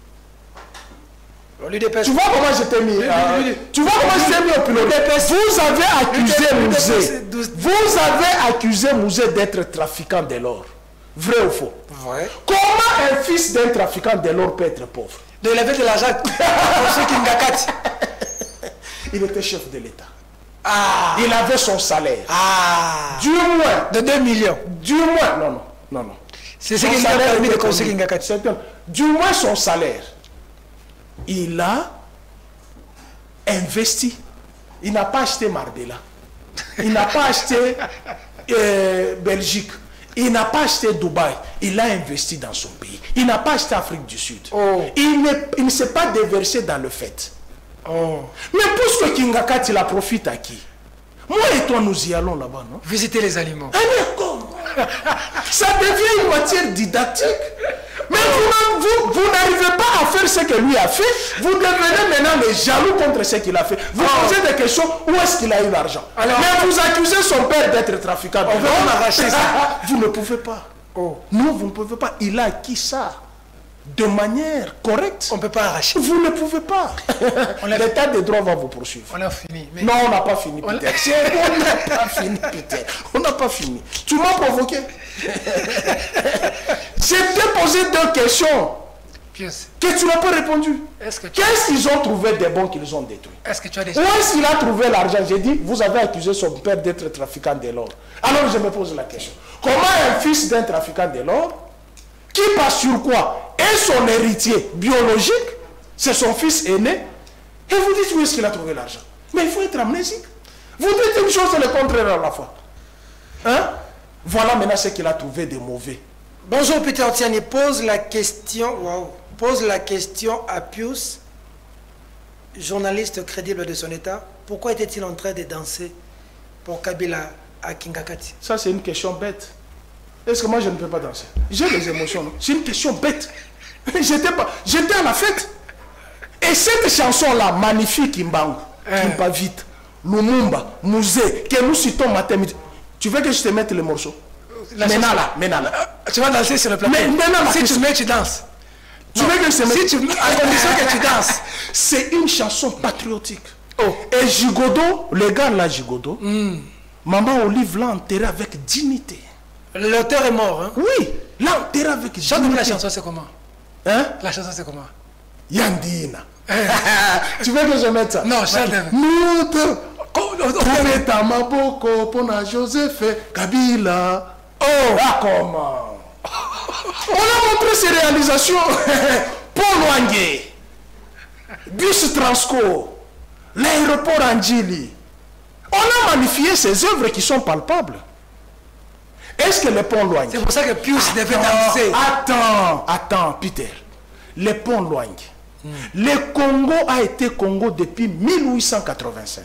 Tu vois comment je t'ai mis Tu vois comment je t'ai mis au pilote? Vous avez accusé Mouzé. Vous avez accusé Mouzé d'être trafiquant de l'or. Vrai ou faux? Ouais. Comment un fils d'un trafiquant de l'or peut être pauvre? De lever de l'argent pour ceux qui Ngakati. Il était chef de l'État. Ah. Il avait son salaire. Ah. Du moins. De 2 millions. Du moins. Non. C'est ce qui lui a permis de conseiller Ngakati. Du moins son salaire. Il a investi. Il n'a pas acheté Marbella. Il n'a pas acheté Belgique. Il n'a pas acheté Dubaï. Il a investi dans son pays. Il n'a pas acheté Afrique du Sud. Oh. Il ne s'est pas déversé dans le fait. Oh. Mais puisque Kingakat, il a profite à qui? Moi et toi, nous y allons là-bas, non? Visiter les aliments. Ah, mais comment? Ça devient une matière didactique. Mais vous n'arrivez pas à faire ce que lui a fait. Vous devenez maintenant les jaloux contre ce qu'il a fait. Vous posez des questions, où est-ce qu'il a eu l'argent? Mais vous accusez son père d'être trafiquant. On va m'arracher ça. Vous ne pouvez pas. Oh. Non, vous ne pouvez pas. Il a acquis ça de manière correcte. On ne peut pas arracher. Vous ne pouvez pas. L'état de droit va vous poursuivre. On a fini. Mais... Non, on n'a pas fini, Peter. On n'a pas fini, Peter. On n'a pas fini. Tu m'as provoqué. J'ai te posé 2 questions. Pius. Que tu n'as pas répondu. Qu'est-ce qu'ils ont trouvé de bon qu'ils ont détruit? Est-ce que tu as des... Où est-ce qu'il a trouvé l'argent? J'ai dit, vous avez accusé son père d'être trafiquant de l'or. Alors je me pose la question. Comment un fils d'un trafiquant de l'or, qui passe sur quoi, est son héritier biologique, c'est son fils aîné, et vous dites où est-ce qu'il a trouvé l'argent? Mais il faut être amnésique. Vous dites une chose et le contraire à la fois. Hein? Voilà maintenant ce qu'il a trouvé de mauvais. Bonjour Peter Tiani, pose la question à Pius, journaliste crédible de son état. Pourquoi était-il en train de danser pour Kabila à Kingakati? Ça c'est une question bête. Est-ce que moi je ne peux pas danser? J'ai des émotions, non? C'est une question bête. J'étais à la fête. Et cette chanson-là, magnifique, Kimbangu, Kimpa Vite, Lumumba, Musée, que nous citons matin midi. Tu veux que je te mette le morceau? Maintenant là. Tu vas danser sur le plateau. Si tu mets, tu danses. Tu veux que je te mette... À condition que tu danses. C'est une chanson patriotique. Oh. Et Gigodo, le gars là, Gigodo, Maman Olive l'a enterré avec dignité. L'auteur est mort, hein? Oui, l'a enterré avec dignité. Chante la chanson, c'est comment? Hein? La chanson, c'est comment? Yandina. Tu veux que je mette ça? Non, chante. Nous Tometa Maboko Pona Joseph Kabila. Oh, comment? On a montré ses réalisations. Paul Wangé, Bus Transco, l'aéroport Anjili. On a magnifié ces œuvres qui sont palpables. Est-ce que le pont Loing... C'est pour ça que Pius devait danser. Attends, Peter. Le pont Loing. Le Congo a été Congo depuis 1885.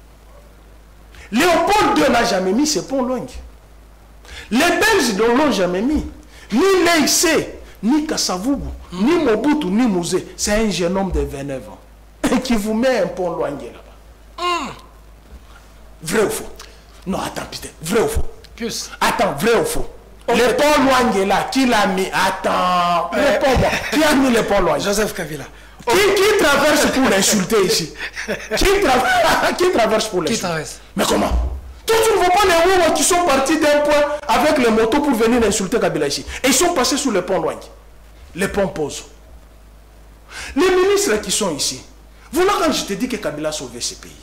Léopold II n'a jamais mis ce pont Loing. Les Belges ne l'ont jamais mis. Ni Leïsé, ni Kassavubu, ni Mobutu, ni Mouzé. C'est un jeune homme de 29 ans qui vous met un pont Loing là-bas. Vrai ou faux? Non, attends, Peter. Vrai ou faux? Pius. Attends, vrai ou faux? Le pont Loing là, qui l'a mis? Attends, réponds-moi. Qui a mis le pont Loing? Joseph Kabila. Qui traverse pour l'insulter ici? Qui traverse pour l'insulter? Qui traverse? Mais comment? Toi, tu ne vois pas les Ououas qui sont partis d'un point avec les motos pour venir insulter Kabila ici. Et ils sont passés sur le pont Loing. Le pont Pose. Les ministres qui sont ici, voilà quand je te dis que Kabila a sauvé ce pays.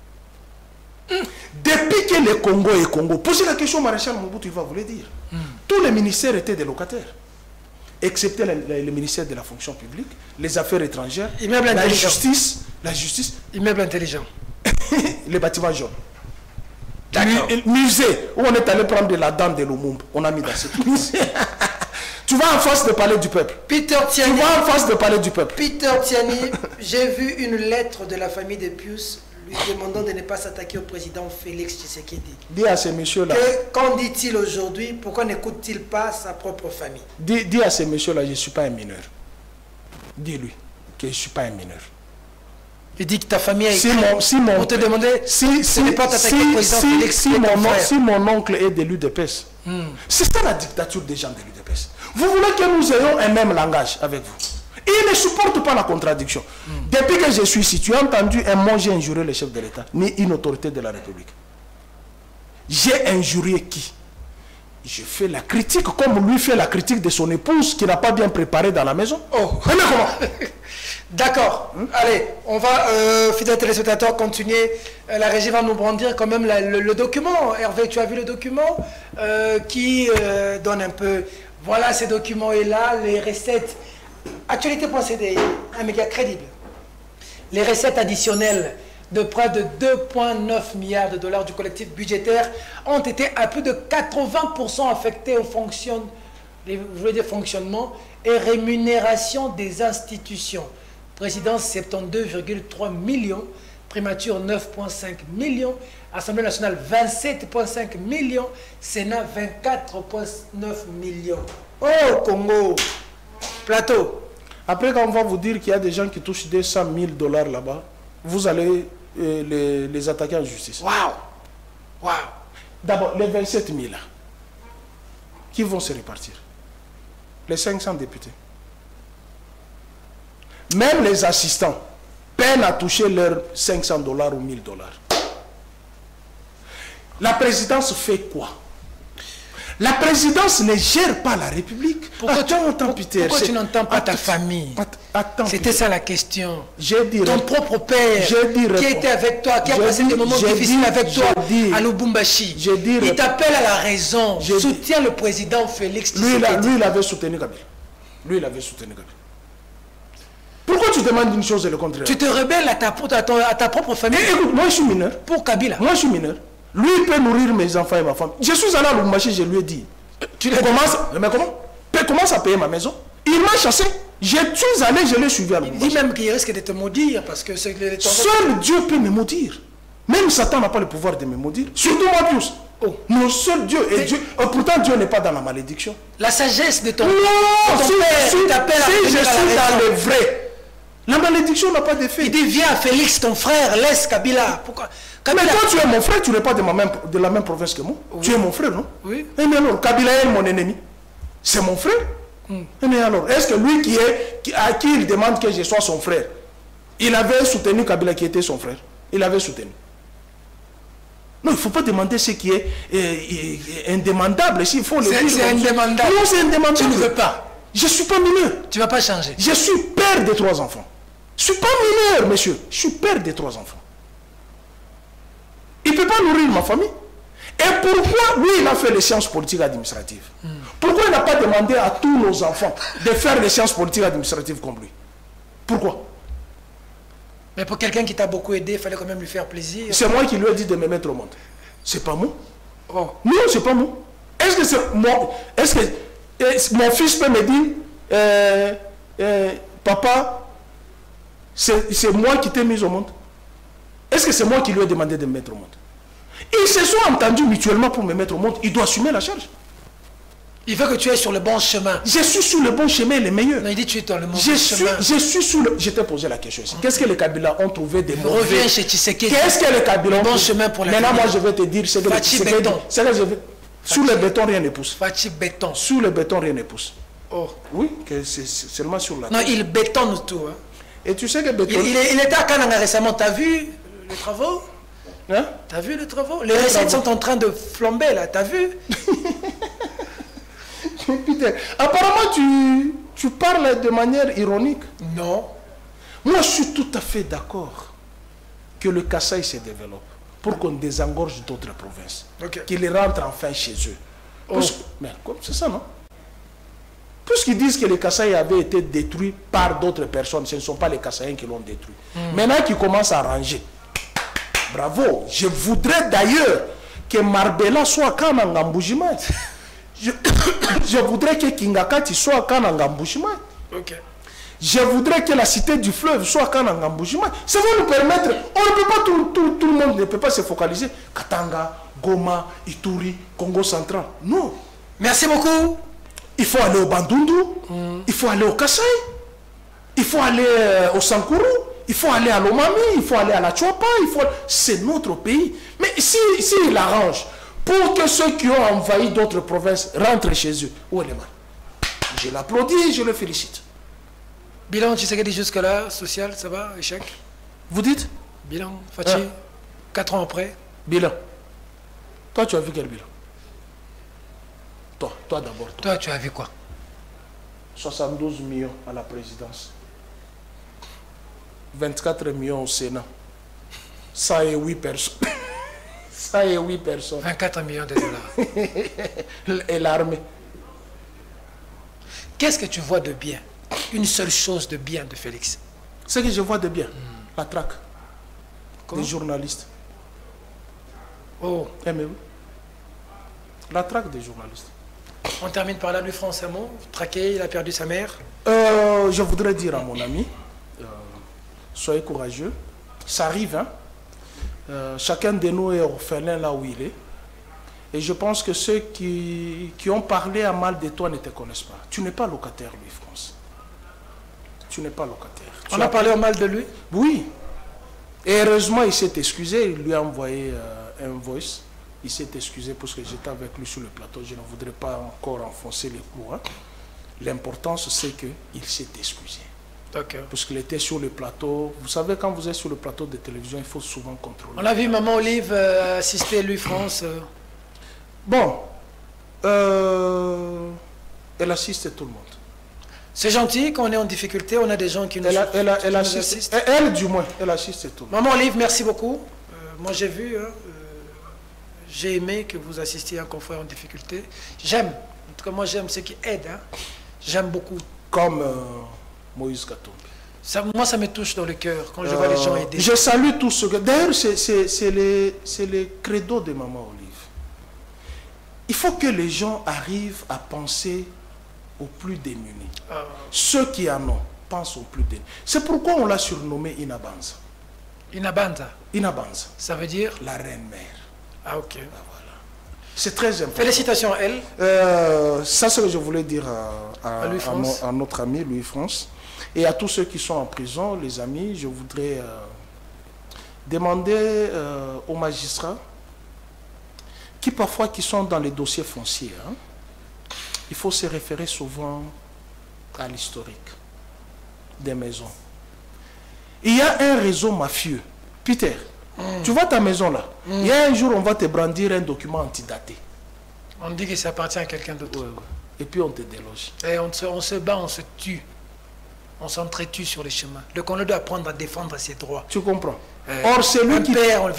Depuis que le Congo est Congo, posez la question au maréchal Mobutu, il va vous le dire. Tous les ministères étaient des locataires. Excepté le ministère de la fonction publique, les affaires étrangères, la justice. Immeuble intelligent. Les bâtiments jaunes. Musée, où on est allé prendre de la dent de Lumumba, on a mis dans ce musée. Tu vas en face de palais du peuple. Peter Tiani. Tu vas en face de palais du peuple. Peter Tiani, j'ai vu une lettre de la famille de Pius lui demandant de ne pas s'attaquer au président Félix Tshisekedi. Dis à ces messieurs-là. Qu'en dit-il aujourd'hui? Pourquoi n'écoute-t-il pas sa propre famille? Dis à ces messieurs-là, je ne suis pas un mineur. Dis-lui que je ne suis pas un mineur. Il dit que ta famille a écrit pour te demander de ne pas t'attaquer au président Félix. Si mon oncle est de l'UDPS, c'est ça la dictature des gens de l'UDPS. Vous voulez que nous ayons un même langage avec vous? Il ne supporte pas la contradiction. Depuis que je suis ici, tu as entendu un mot, j'ai injurié le chef de l'État, ni une autorité de la République. J'ai injurié qui? Je fais la critique comme lui fait la critique de son épouse qui n'a pas bien préparé dans la maison. Oh, mais comment? D'accord. Allez, on va, fidèles téléspectateurs, continuer. La régie va nous brandir quand même le document. Hervé, tu as vu le document qui donne un peu... Voilà, ces documents est là, les recettes. Actualité.cd, un média crédible. Les recettes additionnelles de près de 2,9 milliards de dollars du collectif budgétaire ont été à plus de 80% affectés au fonctionnement et rémunération des institutions. Présidence 72,3 millions, primature 9,5 millions, Assemblée nationale 27,5 millions, Sénat 24,9 millions. Oh Congo, plateau. Après, quand on va vous dire qu'il y a des gens qui touchent 200 000 dollars là-bas, vous allez les attaquer en justice. Waouh! Waouh! D'abord, les 27 000 là, qui vont se répartir? Les 500 députés. Même les assistants peinent à toucher leurs 500 dollars ou 1000 dollars. La présidence fait quoi? La présidence ne gère pas la République. Pourquoi tu n'entends pas ta famille? C'était ça la question. Ton propre père qui était avec toi, qui a passé des moments difficiles avec toi à Lubumbashi. Il t'appelle à la raison. Soutiens le président Félix Tshisekedi. Lui, il avait soutenu Kabila. Lui, il avait soutenu Kabila. Pourquoi tu demandes une chose et le contraire? Tu te rebelles à ta propre famille. Écoute, moi je suis mineur. Pour Kabila. Moi je suis mineur. Lui, il peut nourrir mes enfants et ma femme. Je suis allé à Lubumbashi, je lui ai dit. Mais commence à payer ma maison. Il m'a chassé. Je suis allé, je l'ai suivi à Lubumbashi. Il dit même qu'il risque de te maudire parce que c'est le seul Dieu peut me maudire. Même Satan n'a pas le pouvoir de me maudire. Surtout moi, Pius. Oh. Mon seul Dieu est Dieu. Pourtant, Dieu n'est pas dans la malédiction. La sagesse de ton père. Si je suis dans le vrai. La malédiction n'a pas d'effet. Il dit, viens Félix, ton frère, laisse Kabila. Pourquoi? Mais toi, tu es mon frère, tu n'es pas de la même province que moi. Oui. Tu es mon frère, non? Oui. Mais alors, Kabila est mon ennemi. C'est mon frère. Mais alors, est-ce que lui à qui il demande que je sois son frère, il avait soutenu Kabila qui était son frère? Il avait soutenu. Non, il ne faut pas demander ce qui est indemandable. S'il faut le dire. C'est indemandable. Non, c'est indemandable. Tu ne veux pas. Je ne suis pas mineur. Tu ne vas pas changer. Je suis père de 3 enfants. Je ne suis pas mineur, monsieur. Je suis père de 3 enfants. Il ne peut pas nourrir ma famille. Et pourquoi lui, il a fait les sciences politiques administratives? Pourquoi il n'a pas demandé à tous nos enfants de faire les sciences politiques administratives comme lui? Pourquoi? Mais pour quelqu'un qui t'a beaucoup aidé, il fallait quand même lui faire plaisir. C'est moi qui lui ai dit de me mettre au monde. C'est pas moi. Oh. Non, c'est pas moi. Est-ce que c'est moi? Est-ce que mon fils peut me dire papa, c'est moi qui t'ai mis au monde? Est-ce que c'est moi qui lui ai demandé de me mettre au monde? Ils se sont entendus mutuellement pour me mettre au monde. Il doit assumer la charge. Il veut que tu es sur le bon chemin. Je suis sur le bon chemin, le meilleur. Non, il dit que tu es dans le mauvais chemin. Je suis sur le... Je t'ai posé la question ici. Qu'est-ce que les Kabila ont trouvé de mauvais? Reviens chez Tshisekedi. Qu'est-ce que les Kabila ont trouvé? Bon chemin pour la Maintenant, moi, je vais te dire ce que les Tshisekedi... Sous le béton, rien ne pousse. Fachi béton. Sous le béton, rien ne pousse. Oh. Oui, c'est seulement sur la... Non, il bétonne tout. Hein. Et tu sais que béton... Il était à Kananga récemment. T'as vu les travaux? Hein? T'as vu les travaux? Les recettes sont en train de flamber là, t'as vu? Putain, apparemment tu parles de manière ironique. Non. Moi je suis tout à fait d'accord que le Kasaï se développe pour qu'on désengorge d'autres provinces. Okay. Qu'ils rentrent enfin chez eux. Oh. Mais c'est ça, non? Puisqu'ils disent que les Kasaï avaient été détruits par d'autres personnes, ce ne sont pas les Kasaïens qui l'ont détruit. Maintenant qu'ils commencent à ranger. Bravo. Je voudrais d'ailleurs que Marbella soit Kananga Mbujimaï. Je voudrais que Kingakati soit Kananga Mbujimaï. Okay. Je voudrais que la cité du fleuve soit Kananga Mbujimaï. Ça va nous permettre, on ne peut pas, tout le monde ne peut pas se focaliser. Katanga, Goma, Ituri, Congo central. Non. Merci beaucoup. Il faut aller au Bandundu, il faut aller au Kasaï, il faut aller au Sankuru. Il faut aller à l'Omami, il faut aller à la Tchouapa, c'est notre pays. Mais s'il arrange pour que ceux qui ont envahi d'autres provinces rentrent chez eux, où est le mal? Je l'applaudis et je le félicite. Bilan, tu sais que jusque-là, social, ça va, échec? Vous dites? Bilan, Fachi, 4 ans après. Bilan. Toi, tu as vu quel bilan? Toi d'abord. Toi, tu as vu quoi? 72 millions à la présidence. 24 millions au Sénat. 108 personnes. 108 personnes. 24 millions de dollars. Et l'armée. Qu'est-ce que tu vois de bien? Une seule chose de bien de Félix. Ce que je vois de bien, la traque. des journalistes. Oh. Eh mais oui. La traque des journalistes. On termine par là, Louis France, un mot. Traqué, il a perdu sa mère. Je voudrais dire à mon ami, soyez courageux. Ça arrive, hein. Chacun de nous est orphelin là où il est. Et je pense que ceux qui ont parlé à mal de toi ne te connaissent pas. Tu n'es pas locataire, Louis France. Tu n'es pas locataire. On a parlé au mal de lui? Oui. Et heureusement, il s'est excusé. Il lui a envoyé un voice. Il s'est excusé parce que j'étais avec lui sur le plateau. Je ne voudrais pas encore enfoncer les clous. Hein. L'importance, c'est qu'il s'est excusé. Parce qu'il était sur le plateau. Vous savez, quand vous êtes sur le plateau de télévision, il faut souvent contrôler. On a vu Maman Olive assister Louis France. Bon. Elle assiste tout le monde. C'est gentil quand on est en difficulté. On a des gens qui nous, elle assiste. Elle, du moins, elle assiste tout le monde. Maman Olive, merci beaucoup. Moi, j'ai vu... j'ai aimé que vous assistiez à un confrère en difficulté. J'aime. En tout cas, moi, j'aime ceux qui aident. Hein. J'aime beaucoup. Comme Moïse Katumbi. Moi, ça me touche dans le cœur quand je vois les gens aider. Je salue tous ceux que... D'ailleurs, c'est le credo de Maman Olive. Il faut que les gens arrivent à penser aux plus démunis. Ceux qui en ont pensent aux plus démunis. C'est pourquoi on l'a surnommé Inabanza. Inabanza. Inabanza. Ça veut dire? La reine-mère. Ah, ok. Voilà. C'est très important. Félicitations à elle. Ça, c'est ce que je voulais dire à notre ami Louis France. Et à tous ceux qui sont en prison, les amis, je voudrais demander aux magistrats qui parfois qui sont dans les dossiers fonciers, hein, il faut se référer souvent à l'historique des maisons. Il y a un réseau mafieux. Peter, tu vois ta maison là. Il y a un jour, on va te brandir un document antidaté. On dit que ça appartient à quelqu'un d'autre. Ouais. Et puis on te déloge. Et on se bat, on se tue. On s'entretue sur les chemins. Donc on doit apprendre à défendre ses droits. Tu comprends? Or, celui qui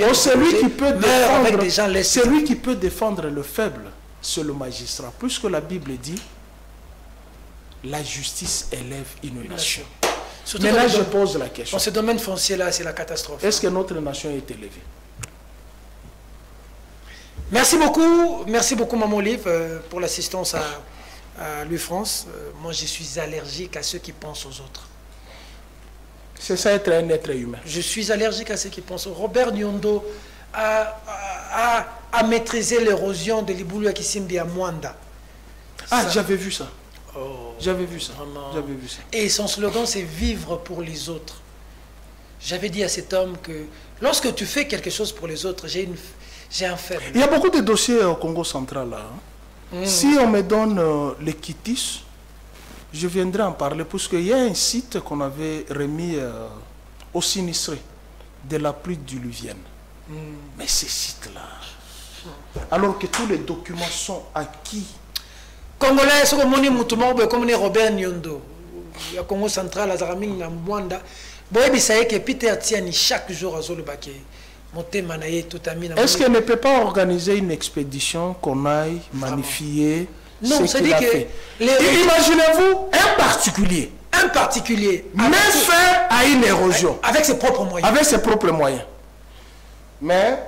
peut défendre le faible, c'est le magistrat. Puisque la Bible dit, la justice élève une nation. Mais là, je pose la question. Dans ce domaine foncier-là, c'est la catastrophe. Est-ce que notre nation est élevée? Merci beaucoup Maman Olive, pour l'assistance à Louis France. Moi, je suis allergique à ceux qui pensent aux autres. C'est ça être un être humain. Je suis allergique à ceux qui pensent. Robert Nyondo a maîtrisé l'érosion de l'Ibulu Kisimbi à Mwanda. Ah, j'avais vu ça. Oh, j'avais vu ça. J'avais vu ça. Et son slogan, c'est vivre pour les autres. J'avais dit à cet homme que lorsque tu fais quelque chose pour les autres, j'ai un faible. Il y a beaucoup de dossiers au Congo central là. Hein. Si on me donne les Kitis, je viendrai en parler, puisqu'il y a un site qu'on avait remis aux sinistrés de la pluie diluvienne. Mais ces sites-là, alors que tous les documents sont acquis. Congolais, ce que moni mutumo comme Robert Nyondo, il y a Congo central, à Zaraming, à Mwanda. Boyebi saye que Peter Tiani chaque jour à Zolobake. Est-ce qu'elle ne peut pas organiser une expédition qu'on aille magnifier ce qu'il a fait? Imaginez-vous un particulier met fin à une érosion avec ses propres moyens. Avec ses propres moyens. Mais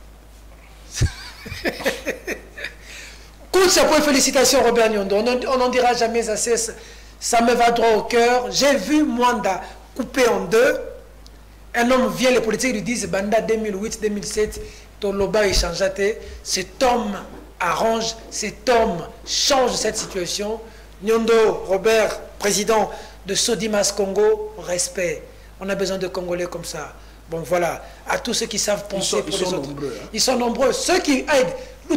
coup de chapeau et félicitations Robert Nyondo. On n'en dira jamais assez. Ça me va droit au cœur. J'ai vu Mwanda coupé en deux. Un homme vient, les politiques lui disent Banda 2008-2007, Toloba est changé. Cet homme arrange, cet homme change cette situation. Nyondo, Robert, président de Sodimas Congo, respect. On a besoin de Congolais comme ça. Bon voilà, à tous ceux qui savent penser pour les autres. Nombreux, hein. Ils sont nombreux. Ceux qui aident,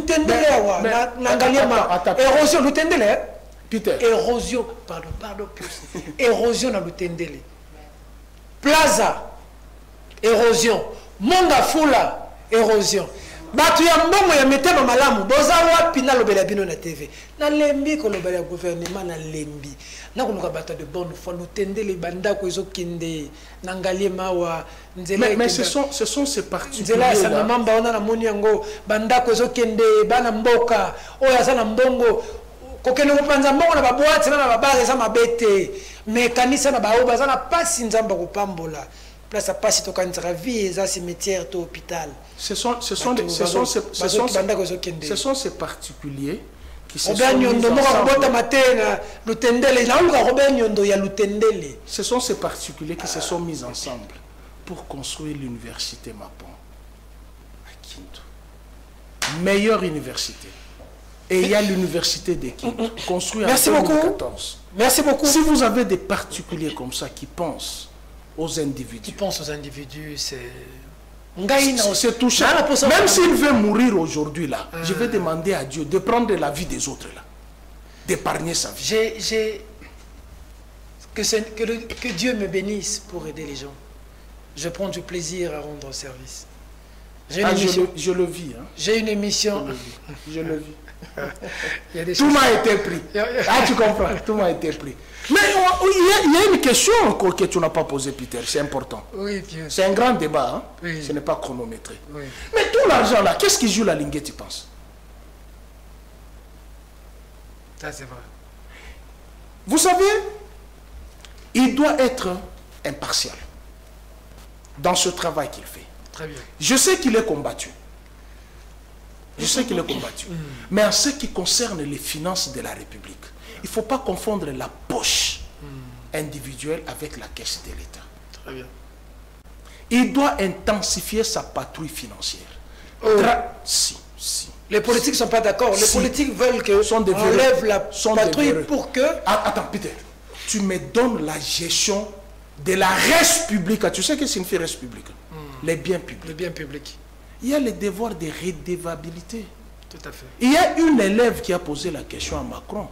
érosion, Lutendele. Peter. Érosion, pardon, érosion dans Lutendele. Plaza. Érosion. Monga Fula, érosion. Batu ya mbongo ya metema malamu, boza wapi na lobela bino na TV. Na lembi ko lobela gouvernement na lembi. Na kuluka bata de bonne foi Lutendele banda ko ezokinde na ngaliema wa nzela. Mais ce sont ces particuliers là. Nzela sa mamba ona na moni yango banda ko ezokinde bana mboka oya za na mbongo kokene kupanza mbongo na babwati na babare za mabete. Mais kanisa na baoba za na pasi nzamba kupambola. place à passer au cancer vie et ça cimetière au hôpital. Ce sont ces particuliers qui se sont mis ensemble. Ce sont ces particuliers qui se sont mis ensemble pour construire l'université Mapon à Kindu. Meilleure université. Et il y a l'université de Kindu, construite en 2014. Merci beaucoup. Si vous avez des particuliers comme ça qui pensent aux individus. Qui pensent aux individus, c'est touchant. Même s'il veut mourir aujourd'hui, là, je vais demander à Dieu de prendre la vie des autres, là, d'épargner sa vie. Que Dieu me bénisse pour aider les gens. Je prends du plaisir à rendre service. Je le vis. Hein. J'ai une émission. Je le vis. Tout m'a été pris. Ah, tu comprends, tout m'a été pris. Mais il y a une question encore que tu n'as pas posée, Peter, c'est important. Oui, bien. C'est un grand débat, hein? Oui. Ce n'est pas chronométré. Oui. Mais tout l'argent là, qu'est-ce qui joue la linguette, tu penses? Ça, c'est vrai. Vous savez, il doit être impartial dans ce travail qu'il fait. Très bien. Je sais qu'il est combattu. Mais en ce qui concerne les finances de la République, il ne faut pas confondre la poche individuelle avec la caisse de l'État. Très bien. Il doit intensifier sa patrouille financière. Si. Les politiques ne sont pas d'accord. Les politiques veulent qu'on enlève la patrouille pour que... Attends, Peter. Tu me donnes la gestion de la res publique. Tu sais que c'est une res publique. Les biens publics. Les biens publics. Il y a le devoir de redevabilité. Tout à fait. Il y a une élève qui a posé la question à Macron.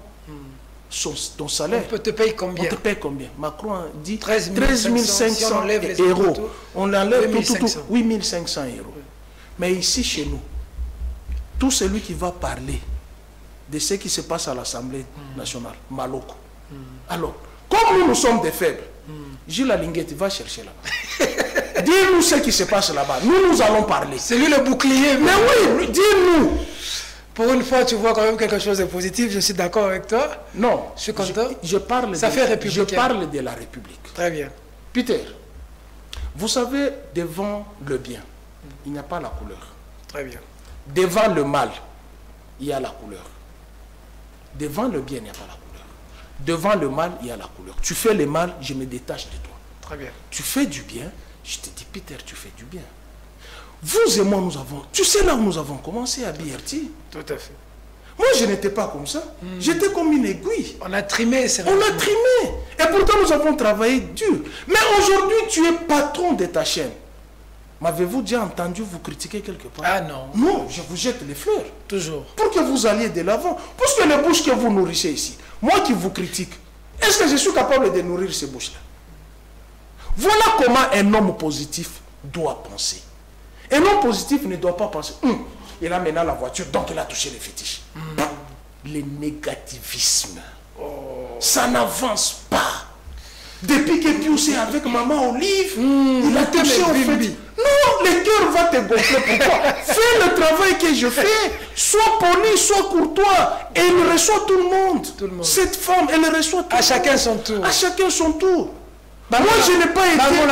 Ton salaire. On peut te payer combien? On te paye combien? Macron dit 13 500 si on enlève les euros. On enlève 8 500 euros. Oui. Mais ici, chez nous, tout celui qui va parler de ce qui se passe à l'Assemblée nationale, Maloko. Alors, comme nous sommes des faibles, Gilles Alinguet va chercher là-bas. Dis-nous ce qui se passe là-bas. Nous allons parler. C'est lui le bouclier. Mais oui, dis-nous. Pour une fois, tu vois quand même quelque chose de positif. Je suis d'accord avec toi. Non. Je suis content. Je parle de la République. Très bien. Peter, vous savez, devant le bien, il n'y a pas la couleur. Très bien. Devant le mal, il y a la couleur. Devant le bien, il n'y a pas la couleur. Devant le mal, il y a la couleur. Tu fais le mal, je me détache de toi. Très bien. Tu fais du bien, je te dis, Peter, tu fais du bien. Vous et moi, nous avons... Tu sais là où nous avons commencé à BRT? Tout à fait. Moi, je n'étais pas comme ça. J'étais comme une aiguille. On a trimé, c'est vrai. On a trimé. Et pourtant, nous avons travaillé dur. Mais aujourd'hui, tu es patron de ta chaîne. M'avez-vous déjà entendu vous critiquer quelque part? Ah non. Non, je vous jette les fleurs. Toujours. Pour que vous alliez de l'avant. Parce que les bouches que vous nourrissez ici, moi qui vous critique, est-ce que je suis capable de nourrir ces bouches-là? Voilà comment un homme positif doit penser. Un homme positif ne doit pas penser, il a maintenant la voiture, donc il a touché les fétiches. Le négativisme, ça n'avance pas. Depuis que Pius est avec maman Olive, il a touché au fétiche. Non, le cœur va te gonfler. Pourquoi? Fais le travail que je fais. Sois poli, sois courtois. Et il reçoit tout le monde. Cette femme, elle reçoit tout le monde. À chacun son tour. À chacun son tour. Moi, je n'ai pas été... On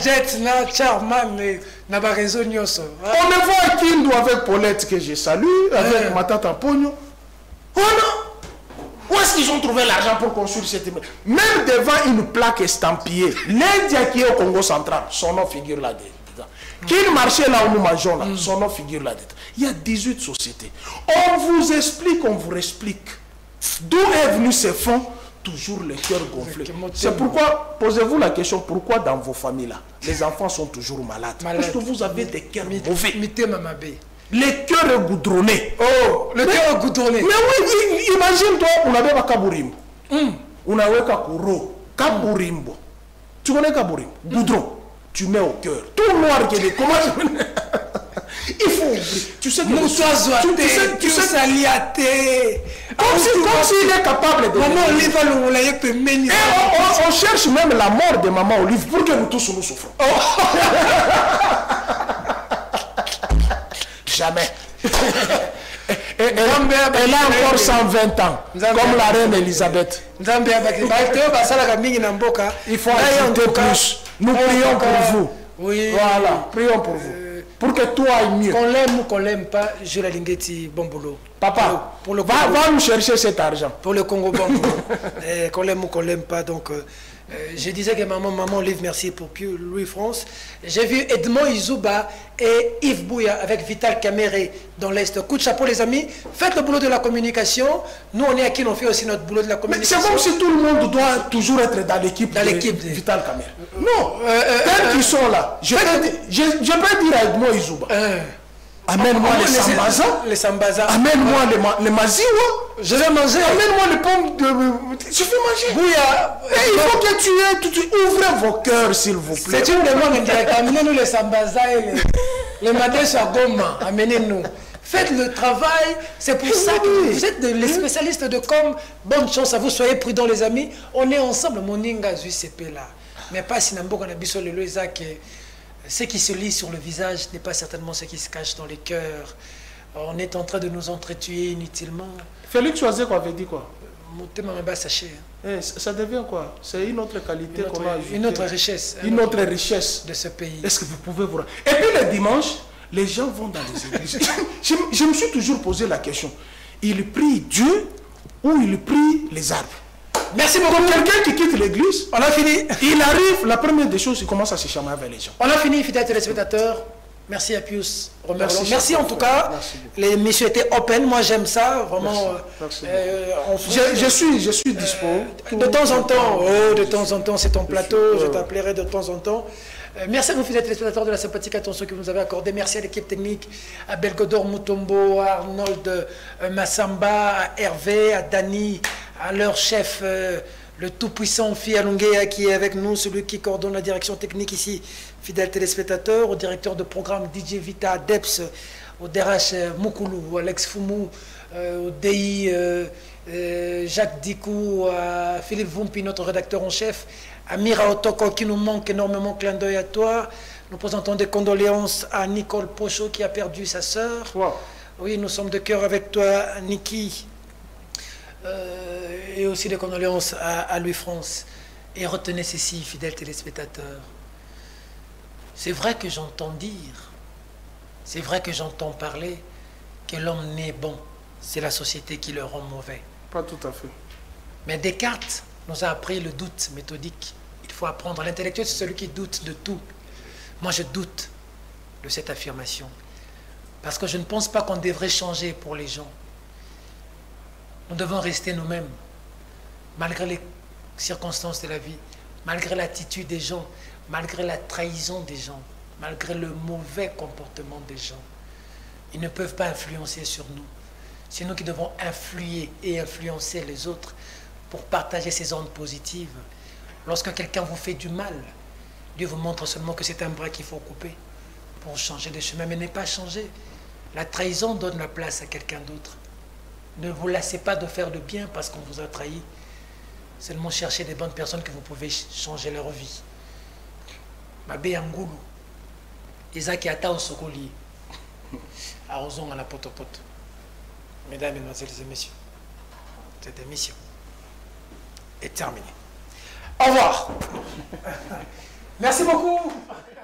me voit à Kindu avec Paulette que je salue, avec ma tante Pogno. Oh non! Où est-ce qu'ils ont trouvé l'argent pour construire cette immeuble? Même devant une plaque estampillée, l'Indien qui est au Congo central, son nom figure là-dedans. Qu'il marchait là où nous mangeons là, son nom figure là-dedans. Il y a 18 sociétés. On vous explique, on vous explique. D'où est venu ces fonds? Toujours le cœur gonflé. C'est pourquoi, posez-vous la question, pourquoi dans vos familles là, les enfants sont toujours malades? Parce que vous avez des cœurs mauvais. Le cœur est goudronné. Oh, le cœur est goudronné. Mais oui, imagine-toi, on avait pas Kaburimbo. On avait Kakuro. Kaburimbo. Tu connais Kaburimbo? Goudron. Tu mets au cœur. Tout noir qui est comment il faut oublier. Tu sais que tu sais comme s'il est capable de... Maman Olive va le mener. On cherche même la mort de maman Olive pour que nous tous nous souffrons. Jamais. Elle a encore 120 ans, comme la reine Elisabeth. Il faut ajouter plus. Nous prions pour vous. Oui. Voilà, prions pour vous. Pour que tout aille mieux. Qu'on l'aime ou qu'on l'aime pas, je la lingeti bon boulot. Papa, va nous chercher cet argent. Pour le Congo, bon boulot. Qu'on l'aime ou qu'on l'aime pas, donc... je disais que maman livre merci pour Louis France. J'ai vu Edmond Izuba et Yves Bouya avec Vital Caméré dans l'Est. Coup de chapeau les amis, faites le boulot de la communication. Nous on est à qui on fait aussi notre boulot de la communication. Mais c'est comme si tout le monde doit toujours être dans l'équipe de Vital Caméré. Non, quand ils sont là, je peux dire à Edmond Izuba. Amène-moi les sambaza. Les sambaza. Amène-moi les maziwa. Je vais manger. Amène-moi les pommes de... Je vais manger. Bouya. Il faut que tu ouvrez vos cœurs, s'il vous plaît. C'est une demande indirecte. Amenez-nous les sambaza et les matins sur Goma. Amenez-nous. Faites le travail. C'est pour ça que vous êtes les spécialistes de com. Bonne chance à vous. Soyez prudents, les amis. On est ensemble. Moninga ZUCP là. Mais pas si Nambo qu'on a biso le Loïsak. Ce qui se lit sur le visage n'est pas certainement ce qui se cache dans les cœurs. On est en train de nous entretuer inutilement. Félix Choisé avait dit quoi? Ça devient quoi? C'est une autre qualité qu'on a ajoutée. Une autre richesse. Une autre richesse de ce pays. Est-ce que vous pouvez voir? Et puis le dimanche, les gens vont dans les églises. je me suis toujours posé la question. Ils prient Dieu ou ils prient les arbres? Merci beaucoup. Comme quelqu'un qui quitte l'église, on a fini. Il arrive, la première des choses, il commence à se chamailler avec les gens. On a fini, fidèles téléspectateurs. Merci à Pius. Merci en tout cas. L'émission était open. Moi, j'aime ça. Vraiment. Merci. Je suis dispo. De temps en temps. Oh, de temps en temps, c'est ton plateau. Je t'appellerai de temps en temps. Merci à vous, fidèles téléspectateurs, de la sympathique attention que vous nous avez accordée. Merci à l'équipe technique, à Belgodor Mutombo, à Arnold Massamba, à Hervé, à Dani, à leur chef, le tout-puissant Fialungea qui est avec nous, celui qui coordonne la direction technique ici, fidèles téléspectateurs, au directeur de programme DJ Vita, DEPS, au DRH Moukoulou, Alex Foumou, au DI Jacques Dikou, à Philippe Vumpi, notre rédacteur en chef, à Mira Otoko qui nous manque énormément, clin d'œil à toi. Nous présentons des condoléances à Nicole Pochot qui a perdu sa sœur. Wow. Oui, nous sommes de cœur avec toi, Niki. Et aussi des condoléances à Louis France. Et retenez ceci, fidèles téléspectateurs. C'est vrai que j'entends dire, c'est vrai que j'entends parler que l'homme n'est bon. C'est la société qui le rend mauvais. Pas tout à fait. Mais Descartes nous a appris le doute méthodique. Il faut apprendre. L'intellectuel, c'est celui qui doute de tout. Moi, je doute de cette affirmation. Parce que je ne pense pas qu'on devrait changer pour les gens. Nous devons rester nous-mêmes, malgré les circonstances de la vie, malgré l'attitude des gens, malgré la trahison des gens, malgré le mauvais comportement des gens. Ils ne peuvent pas influencer sur nous. C'est nous qui devons influer et influencer les autres pour partager ces ondes positives. Lorsque quelqu'un vous fait du mal, Dieu vous montre seulement que c'est un bras qu'il faut couper pour changer de chemin, mais n'est pas changer. La trahison donne la place à quelqu'un d'autre. Ne vous lassez pas de faire le bien parce qu'on vous a trahi. Seulement cherchez des bonnes personnes que vous pouvez changer leur vie. Mabe Angoulou, Isaac Ata Osokoli, Arrosons à la potopoto. Mesdames, Mesdemoiselles et Messieurs, cette émission est terminée. Au revoir. Merci beaucoup.